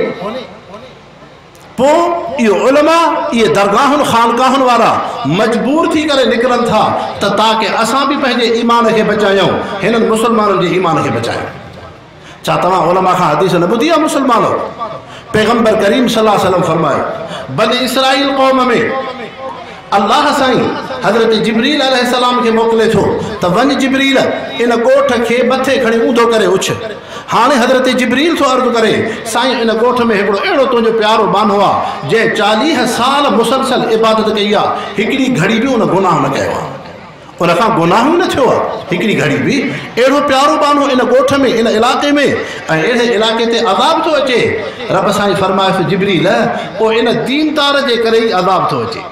पोइ इहो उलमा इहे दरगाहुनि ख़ानकाहुनि वारा मजबूर थी करे निकिरनि था त ताकी असां बि पंहिंजे ईमान खे बचायूं, हिननि मुस्लमाननि जे ईमान खे बचायूं। छा तव्हां उलमा खां हदीस न ॿुधी आहे? मुस्लमानो, पैगम्बर करीम सल्लल्लाहु अलैहि वसल्लम फरमायो, बनी इसराइल क़ौम में अल्लाह साईं हज़रत जिब्रील अलैहिस्सलाम खे मोकिले थो त वञ जिब्रील इन ॻोठ खे मथे खणी ऊंधो करे उछ। हाणे हज़रत जिब्रील थो अर्ज़ु करे, साईं इन ॻोठ में हिकिड़ो अहिड़ो तुंहिंजो प्यारो बानो आहे जंहिं चालीह साल मुसलसल इबादत कई आहे, हिकिड़ी घड़ी बि उन गुनाह न कयो आहे, उन खां गुनाह न थियो आहे हिकिड़ी घड़ी बि। अहिड़ो प्यारो बानो इन ॻोठ में, इन इलाइक़े में, ऐं अहिड़े इलाइक़े ते अज़ाब थो अचे। रब साईं फरमाइसि जिब्रील पोइ इन दीनदार जे करे ई अज़ाब थो अचे।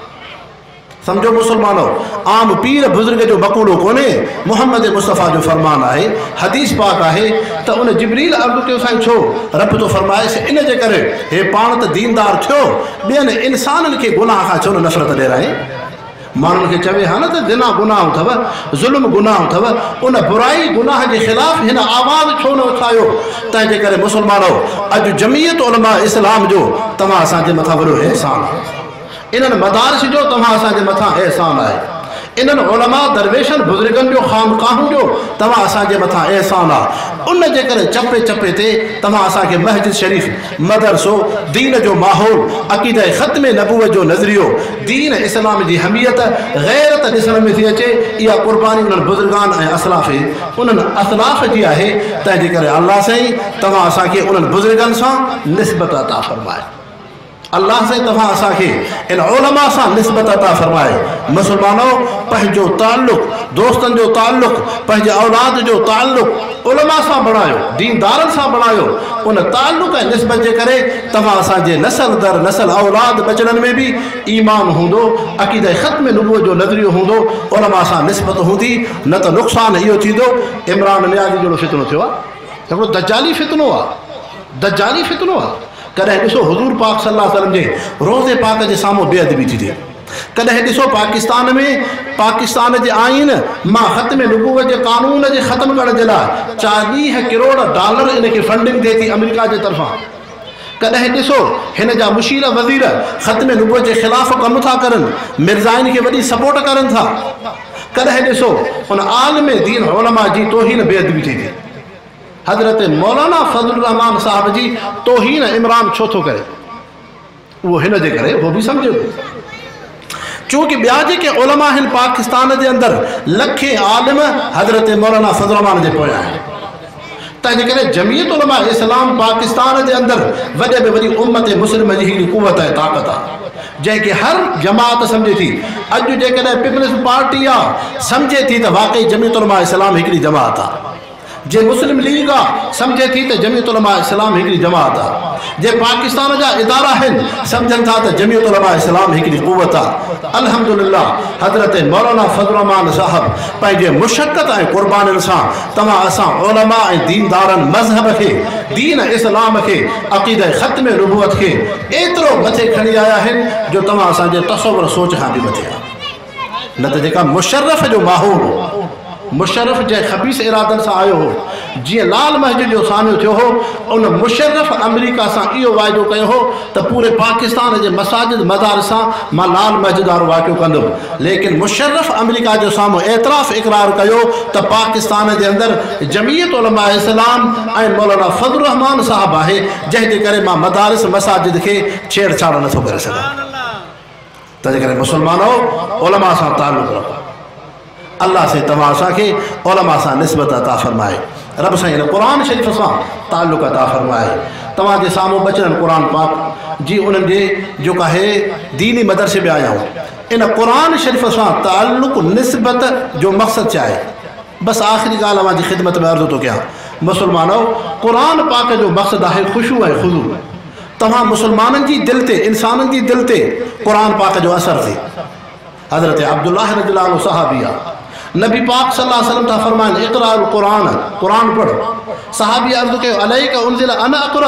समझो मुसलमानो, आम पीर बुजुर्ग जो मक़ूलो कोन्हे, मोहम्मद मुस्तफ़ा जो फरमान आहे, हदीस पाक आहे त उन जिब्रील अर्ज़ु कयो, साईं छो? रब तो फरमाइसि इन जे करे हे पाण त दीनदार थियो, ॿियनि इंसाननि खे गुनाह खां छो न नफ़रत ॾेराए? माण्हुनि खे चवे हा न त ज़िना गुनाह अथव, ज़ुल्म गुनाह अथव, उन बुराई गुनाह जे ख़िलाफ़ हिन आवाज़ छो न उथायो? तंहिंजे करे मुसलमानो, अॼु जमीयत उलमा इस्लाम जो तव्हां असांजे मथां वॾो अहसान आहे, इन्हनि मदारिस जो तव्हां असांजे मथां अहसान आहे, इन्हनि उलमा दरवेशनि बुज़ुर्गनि जो ख़ानकाहुनि जो तव्हां असांजे मथां अहसान आहे। उन जे करे चपे चपे ते तव्हां असांखे मस्जिद शरीफ़, मदरसो, दीन जो माहौल, अक़ीदा ख़त्म नबूवत जो नज़रियो, दीन इस्लाम जी हमियत, ग़ैरत ॾिसण में थी अचे। इहा क़ुर्बानी उन्हनि बुज़ुर्गान ऐं असलाफ़ उन्हनि असलाफ़ जी आहे। तंहिंजे करे अल्लाह साईं तव्हां असांखे उन्हनि बुज़ुर्गनि सां निस्बत अता फ़रमाए, अल्लाह से तव्हां असांखे इन उलमा सां निस्बत अता फ़रमाए। मुसलमानो, पंहिंजो ताल्लुक़, दोस्तनि जो ताल्लुक़, पंहिंजे औलाद जो ताल्लुक़ उलमा सां बणायो, दीनदारनि सां बणायो। उन ताल्लुक़ ऐं निस्बत जे करे तव्हां असांजे नसल दर नसल औलाद बचड़नि में बि ईमान हूंदो, अक़ीदा ख़त्म नबूवत जो नज़रियो हूंदो, उलमा सां निस्बत हूंदी, न त नुक़सान इहो थींदो। इमरान नियाज़ी जहिड़ो फितनो थियो आहे, हिकिड़ो दजाली फितनो आहे, दजाली फितनो आहे। कॾहिं ॾिसो हुज़ूर पाक सल्लल्लाहु अलैहि वसल्लम जे रोज़े पाक जे साम्हूं बेअदबी थी थिए, कॾहिं ॾिसो पाकिस्तान में पाकिस्तान जे आइन मां ख़त्म नबूवत जे कानून जे ख़त्म करण जे लाइ चालीह किरोड़ डॉलर इन खे फंडिंग थिए थी अमेरिका जे तरफ़ां। कॾहिं ॾिसो हिन जा मुशीर वज़ीर ख़त्म नबूवत जे ख़िलाफ़ कमु था करनि, मिर्ज़ाइन खे वॾी सपोर्ट करनि था। कॾहिं ॾिसो उन आलिम दीन उलमा जी तौहीन बेअदबी थी थिए। हज़रत मौलाना फज़लुर रहमान साहब जी तौहीन इमरान छो थो करे? उहो हिन जे करे, उहो बि सम्झो, चूंकि ॿिया जेके उलमा आहिनि पाकिस्तान जे अंदरि लखे आलिम हज़रत मौलाना फज़लुर रहमान जे पोयां आहिनि। तंहिंजे करे जमीयत उलमा इस्लाम पाकिस्तान जे अंदरि वॾे में वॾी उम्मत मुस्लिम जी हिकिड़ी कुवत ऐं ताक़त आहे, जंहिंखे हर जमात सम्झे थी। अॼु जेकॾहिं पीपल्स पार्टी आहे सम्झे थी त वाक़ई जमीयत उलमा इस्लाम हिकिड़ी जमात आहे, जे मुस्लिम लीग आहे सम्झे थी त जमीयत उलमा इस्लाम हिकिड़ी जमात आहे, जे पाकिस्तान जा इदारा आहिनि सम्झनि था त जमीयत उलमा इस्लाम हिकिड़ी कुवत आहे। अल्हम्दुलिल्लाह, हज़रत मौलाना फज़लुर रहमान साहब पंहिंजे मुशक़त ऐं क़ुर्बानियुनि सां तव्हां असां उलमा ऐं दीनदारनि मज़हब खे, दीन इस्लाम खे, अक़ीदा ख़त्म नबूवत खे एतिरो मथे खणी आया आहिनि जो तव्हां असांजे तसव्वुर सोच खां बि मथे आहे। न त जेका मुशर्रफ जो माहौल हो, मुशर्रफ जंहिं ख़बीस इरादनि सां आयो हो, जीअं लाल मस्जिद जो सामियो थियो हो, उन मुशर्रफ अमेरिका सां इहो वाइदो कयो हो त पूरे पाकिस्तान जे मसाजिद मदार सां मां लाल मस्जिद वारो वाक़ियो कंदुमि। लेकिन मुशर्रफ अमेरिका जो साम्हूं एतिराफ़ इक़रार कयो त पाकिस्तान जे अंदरि जमीयत उलमा इस्लाम ऐं मौलाना फज़लुर रहमान साहब आहे, जंहिंजे करे मां मदारिस मसाजिद खे छेड़छाड़ नथो करे सघां। तंहिंजे करे मुसलमानो, उलमा सां ताल्लुक़ रखो। अल्लाह से तव्हां असांखे उलमा सां निस्बत अता फ़रमाए। रब साईं हिन क़ुरान शरीफ़ सां ताल्लुक़ अता फ़रमाए। तव्हांजे साम्हूं बचड़नि क़ुरान पाक जी उन्हनि जे जेका आहे दीनी मदरसे में आया आहियूं, इन क़ुरान शरीफ़ सां ताल्लुक़ निस्बत जो मक़सदु छा आहे? बसि आख़िरी ॻाल्हि अवां जी ख़िदमत में अर्ज़ु थो कयां। मुसलमानो, क़ुरान पाक जो मक़सदु आहे ख़ुशू ऐं ख़ुज़ू। तव्हां मुसलमाननि जी दिलि ते, इंसाननि जी दिलि ते क़ुरान पाक जो असरु थिए। हज़रत अब्दुल्लाह रज़ियल्लाहु अन्हु सहाबी आहे, नबी पाक सल्लल्लाहु अलैहि वसल्लम था फरमाइनि इक़राउल क़ुरान, क़ुरान पढ़ो। सहाबी अर्ज़ु कयो अलैका उनज़िला अना अक़रा,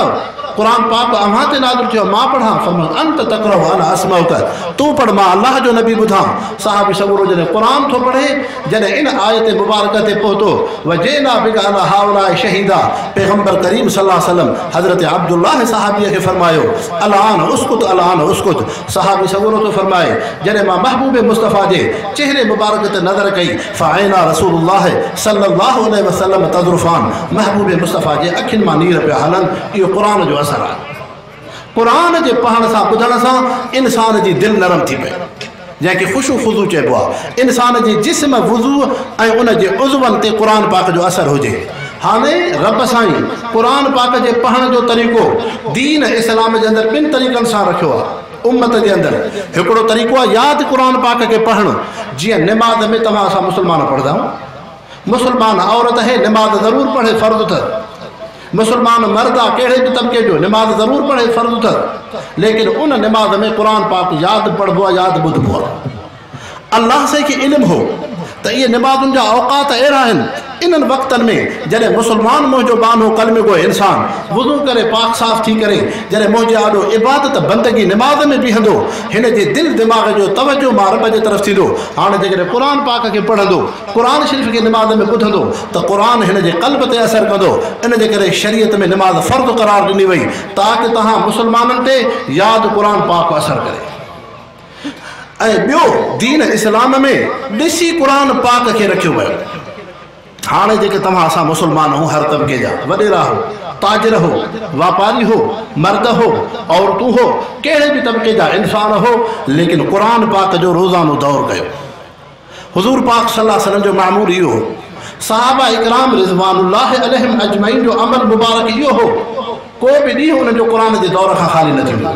कुरान पाक अव्हां ते नाज़िल थियो मां पढ़ां फरमायो अंत तक़रउ अना अस्माउका तू पढ़ मां अल्लाह जो नबी ॿुधां साहबी सगुरो जॾहिं क़ुरान थो पढ़े जॾहिं इन आयत मुबारक ते पहुतो वजेना बिका अला हाउला शहीदा पैगंबर करीम सल्लल्लाहु अलैहि वसल्लम हज़रत अब्दुल्लाह साहबी खे फरमायो अलान उसकुत अलान उसकुत साहबी सगुरो तो फरमाए जॾहिं मां महबूब मुस्तफ़ा जे चेहरे मुबारक ते नज़र कई फ़ाइना रसूलुल्लाह सल्लल्लाहु अलैहि वसल्लम तज़रुफ़ान महबूब मुस्तफ़ा जे अखियुनि मां नीर पिया हलनि इहो क़ुरान जो असरु आहे क़ुरान जे पढ़ण सां ॿुधण सां इंसान जी दिलि नरम थी पए जंहिंखे ख़ुशू ख़ुज़ू चइबो आहे इंसान जे जिस्म वुज़ू ऐं उन जे उज़वनि ते क़ुरान पाक जो असरु हुजे हाणे रब साईं क़ुरान पाक जे पढ़ण जो तरीक़ो दीन इस्लाम जे अंदरि ॿिनि तरीक़नि सां रखियो आहे उम्मत जे अंदरि हिकिड़ो तरीक़ो आहे यादि क़ुरान पाक खे पढ़णु जीअं निमाज़ में तव्हां असां मुस्लमान पढ़ंदा आहियूं मुस्लमान औरत है निमाज़ ज़रूरु पढ़े फ़र्ज़ु अथसि मुसलमान मर्द आहे कहिड़े बि तबिके जो निमाज़ ज़रूरु पढ़े फ़र्ज़ु अथसि लेकिन उन निमाज़ में क़ुरान पाक यादि पढ़बो आहे यादि ॿुधबो आहे अल्लाह से खे इल्मु हो त इहे निमाज़ुनि जा औक़ात अहिड़ा आहिनि इन्हनि वक़्तनि में जॾहिं मुसलमान मुंहिंजो बानो कलमे गो इंसान वुज़ू करे पाक साफ़ थी करे जॾहिं मुंहिंजे आॾो इबादत बंदगी निमाज़ में बीहंदो हिन जे दिलि दिमाग़ जो तवजो मां रब जे तरफ़ थींदो हाणे जेकॾहिं क़ुरान पाक खे पढ़ंदो क़ुरान शरीफ़ खे निमाज़ में ॿुधंदो त क़ुरान हिन जे क़ल्ब ते असरु कंदो इन जे करे शरीयत में निमाज़ फ़र्ज़ु क़रार ॾिनी वई ताकी तव्हां मुसलमाननि ते यादि क़ुरान पाक असरु करे ऐं ॿियो दीन इस्लाम में ॾिसी क़ुरान पाक खे रखियो वियो हाणे जेके तव्हां असां मुसलमान आहियूं हर तबिके जा वॾेरा हो ताजिर हो वापारी हो मर्द हो औरतूं हो कहिड़े बि तबिके जा इंसान हो लेकिन क़ुरान पाक जो रोज़ानो दौरु कयो हुज़ूर पाक सल्लल्लाहु अलैहि वसल्लम जो मामूल इहो हो सहाबा इकराम रिज़वानुल्लाह अलैहिम अजमईन जो अमल मुबारक इहो हो को बि ॾींहुं उन्हनि जो क़ुरान जे दौर खां ख़ाली न थींदो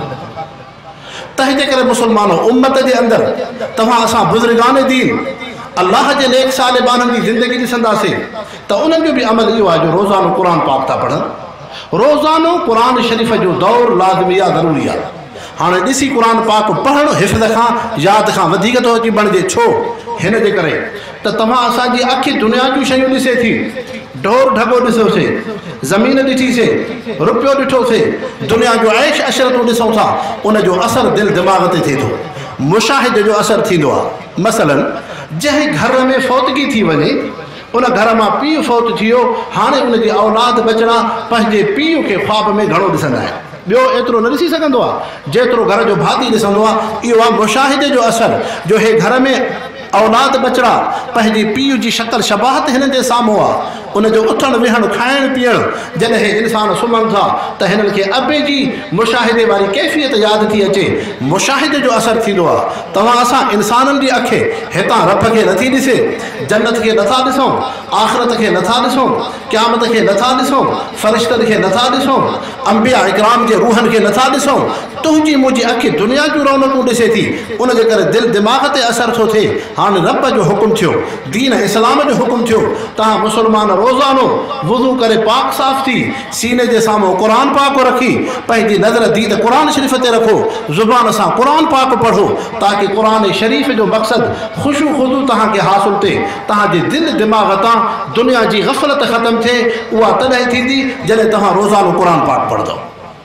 तंहिंजे करे मुसलमानो उम्मत जे अंदरि तव्हां असां बुज़ुर्गान दीन अल्लाह जे नेक सालिबाननि जी ज़िंदगी ॾिसंदासीं त उन्हनि जो बि अमल इहो आहे जो रोज़ानो क़ुरान पाक था पढ़नि रोज़ानो क़ुरान शरीफ़ जो दौरु लाज़मी आहे ज़रूरी आहे हाणे ॾिसी क़ुरान पाक पढ़णु हिफ़्ज़ खां यादि खां वधीक थो अची बणिजे छो हिन जे करे त तव्हां असांजी अखि दुनिया जूं शयूं ॾिसे थी ढोर ढगो ॾिसोसीं ज़मीन ॾिठीसीं रुपियो ॾिठोसीं दुनिया जो ऐश अशरतूं ॾिसूं था उन जो असरु दिलि दिमाग़ ते थिए थो मुशाहिदे जो असरु थींदो आहे मसलन जंहिं घर में फौतगी थी वञे उन घर मां पीउ फौत थी वियो हाणे उनजी औलाद बचड़ा पंहिंजे पीउ खे ख़्वाब में घणो ॾिसंदा आहिनि ॿियो एतिरो न ॾिसी सघंदो आहे जेतिरो घर जो भाती ॾिसंदो आहे इहो आहे मुशाहिदे जो असरु जो हे घर में औलाद बचड़ा पंहिंजे पीउ जी शक्ल शबाहत हिननि जे साम्हूं आहे उनजो उथणु वेहणु खाइणु पीअणु जॾहिं हे इंसान सुम्हनि था त हिननि खे अबे जी मुशाहिदे वारी कैफ़ियत यादि थी अचे मुशाहिदे जो असरु थींदो आहे तव्हां असां इंसाननि जी अखि हितां रब खे नथी ॾिसे जन्नत खे नथा ॾिसूं आख़िरत खे नथा ॾिसूं क़यामत खे नथा ॾिसूं फ़रिश्तनि खे नथा ॾिसूं अंबिया इकराम जे रूहनि खे नथा ॾिसूं तुंहिंजी मुंहिंजी अखि दुनिया जूं रौनकूं ॾिसे थी उनजे करे दिलि दिमाग़ ते असरु थो थिए हाणे रब जो हुकुम थियो दीन इस्लाम जो हुकुम थियो तव्हां मुसलमान रोज़ानो वुज़ू करे पाक साफ़ थी सीने जे साम्हूं क़ुरान पाक रखी पंहिंजी नज़र दीद क़ुरान शरीफ़ ते रखो ज़ुबान सां क़ुरान पाक पढ़ो ताकी क़ुरान शरीफ़ जो मक़सदु ख़ुशू ख़ुज़ू तव्हांखे हासिलु थिए तव्हांजे दिलि दिमाग़ तां दुनिया जी ग़फ़लत ख़तमु थिए उहा तॾहिं थींदी जॾहिं तव्हां रोज़ानो क़ुरान पाक पढ़ंदव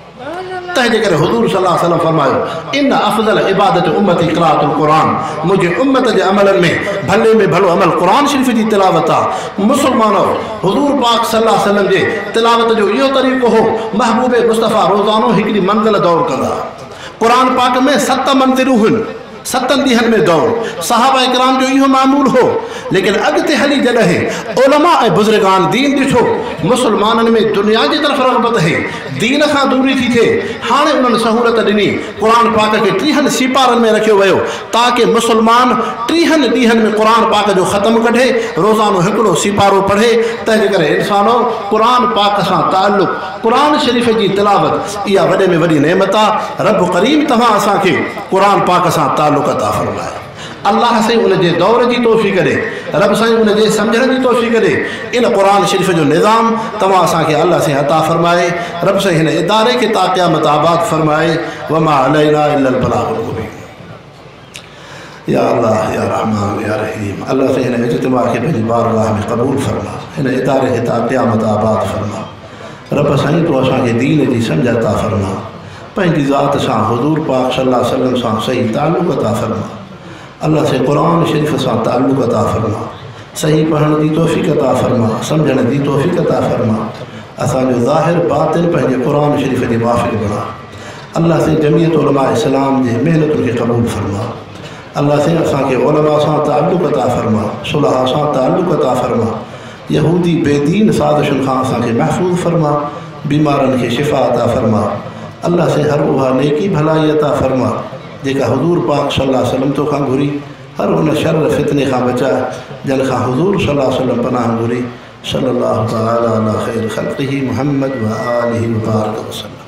तंहिंजे करे हुज़ूर सल्लल्लाहु अलैहि वसल्लम फरमायो इन अफ़ज़ल इबादत उम्मती क़िराअतुल क़ुरान मुंहिंजे उम्मत जे अमलनि में भले में भलो अमल क़ुरान शरीफ़ जी तिलावत आहे मुसलमानो हुज़ूर पाक सल्लल्लाहु अलैहि वसल्लम जे तिलावत जो इहो तरीक़ो हो महबूब मुस्तफ़ा रोज़ानो हिकिड़ी मंज़िल दौर कंदा क़ुरान पाक में सत मंज़िलूं हुन सतनि ॾींहंनि में दौर सहाबा इकराम जो इहो मामूल हो लेकिन अॻिते हली जॾहिं उलमा ऐं बुज़ुर्गान दीन ॾिठो मुसलमाननि में दुनिया जी तरफ़ रग़बत है दीन खां दूरी थी थिए हाणे उन्हनि सहूलियत ॾिनी क़ुरान पाक खे टीहनि सिपारनि में रखियो वियो ताकी मुसलमान टीहनि ॾींहंनि में क़ुरान पाक जो ख़तमु कढे रोज़ानो हिकिड़ो सिपारो पढ़े तंहिंजे करे इंसानो क़ुरान पाक सां ताल्लुक़ क़ुरान शरीफ़ जी तिलावत इहा वॾे में वॾी नेमत आहे रब करीम तव्हां असांखे क़ुरान पाक सां ताल्लुक़ अता फ़रमाए अल्लाह साईं उन जे दौर जी तौफ़ीक़ ॾे रब साईं उन जे सम्झण जी तौफ़ीक़ ॾे इन क़ुरान शरीफ़ जो निज़ाम तव्हां असांखे अल्लाह साईं अता फ़रमाए रब साईं हिन इदारे खे ता क़यामत आबाद फ़रमाए वमा अलैना इल्लल बलागुल मुबीन या अल्लाह या रहमान या रहीम अल्लाह साईं हिन इज्तिमा खे पंहिंजी बारगाह में क़बूल फ़रमा हिन इदारे खे ता क़यामत आबाद फ़रमा रब साईं तो असांखे दीन जी समझ अता फरमा, पंहिंजी ज़ात सां हुज़ूर पाक सल्लल्लाहु अलैहि वसल्लम सां सही ताल्लुक़ अता फरमा। अल्लाह से क़ुरान शरीफ़ सां ताल्लुक़ अता फरमा, सही पढ़ण जी तौफ़ीक़ अता फरमा, सम्झण जी तौफ़ीक़ अता फरमा। असांजो ज़ाहिर बातिन पंहिंजे क़ुरान शरीफ़ जे वाफ़िक़ बणा। अल्लाह से जमीयत उलमा इस्लाम जे महिनतुनि खे क़बूल फरमा। अल्लाह से असांखे उलमा सां ताल्लुक़ अता फरमा, सुलहा सां ताल्लुक़ अता फरमा। यहूदी बेदीन साज़िशुनि खां असांखे महफ़ूज़ फरमा, बीमारनि खे शिफ़ा अता फरमा। अल्लाह से हर उहा नेकी भलाई अता फरमा जेका हुज़ूर पाक सल्लल्लाहु अलैहि वसल्लम तोखां घुरी। हर उन शर फितने खां बचा जन खां हुज़ूर सल्लल्लाहु अलैहि वसल्लम पनाह घुरी। सल्लल्लाहु तआला अला ख़ैर ख़ल्क़िही मुहम्मद व आलिही व बारिक वसल्लम।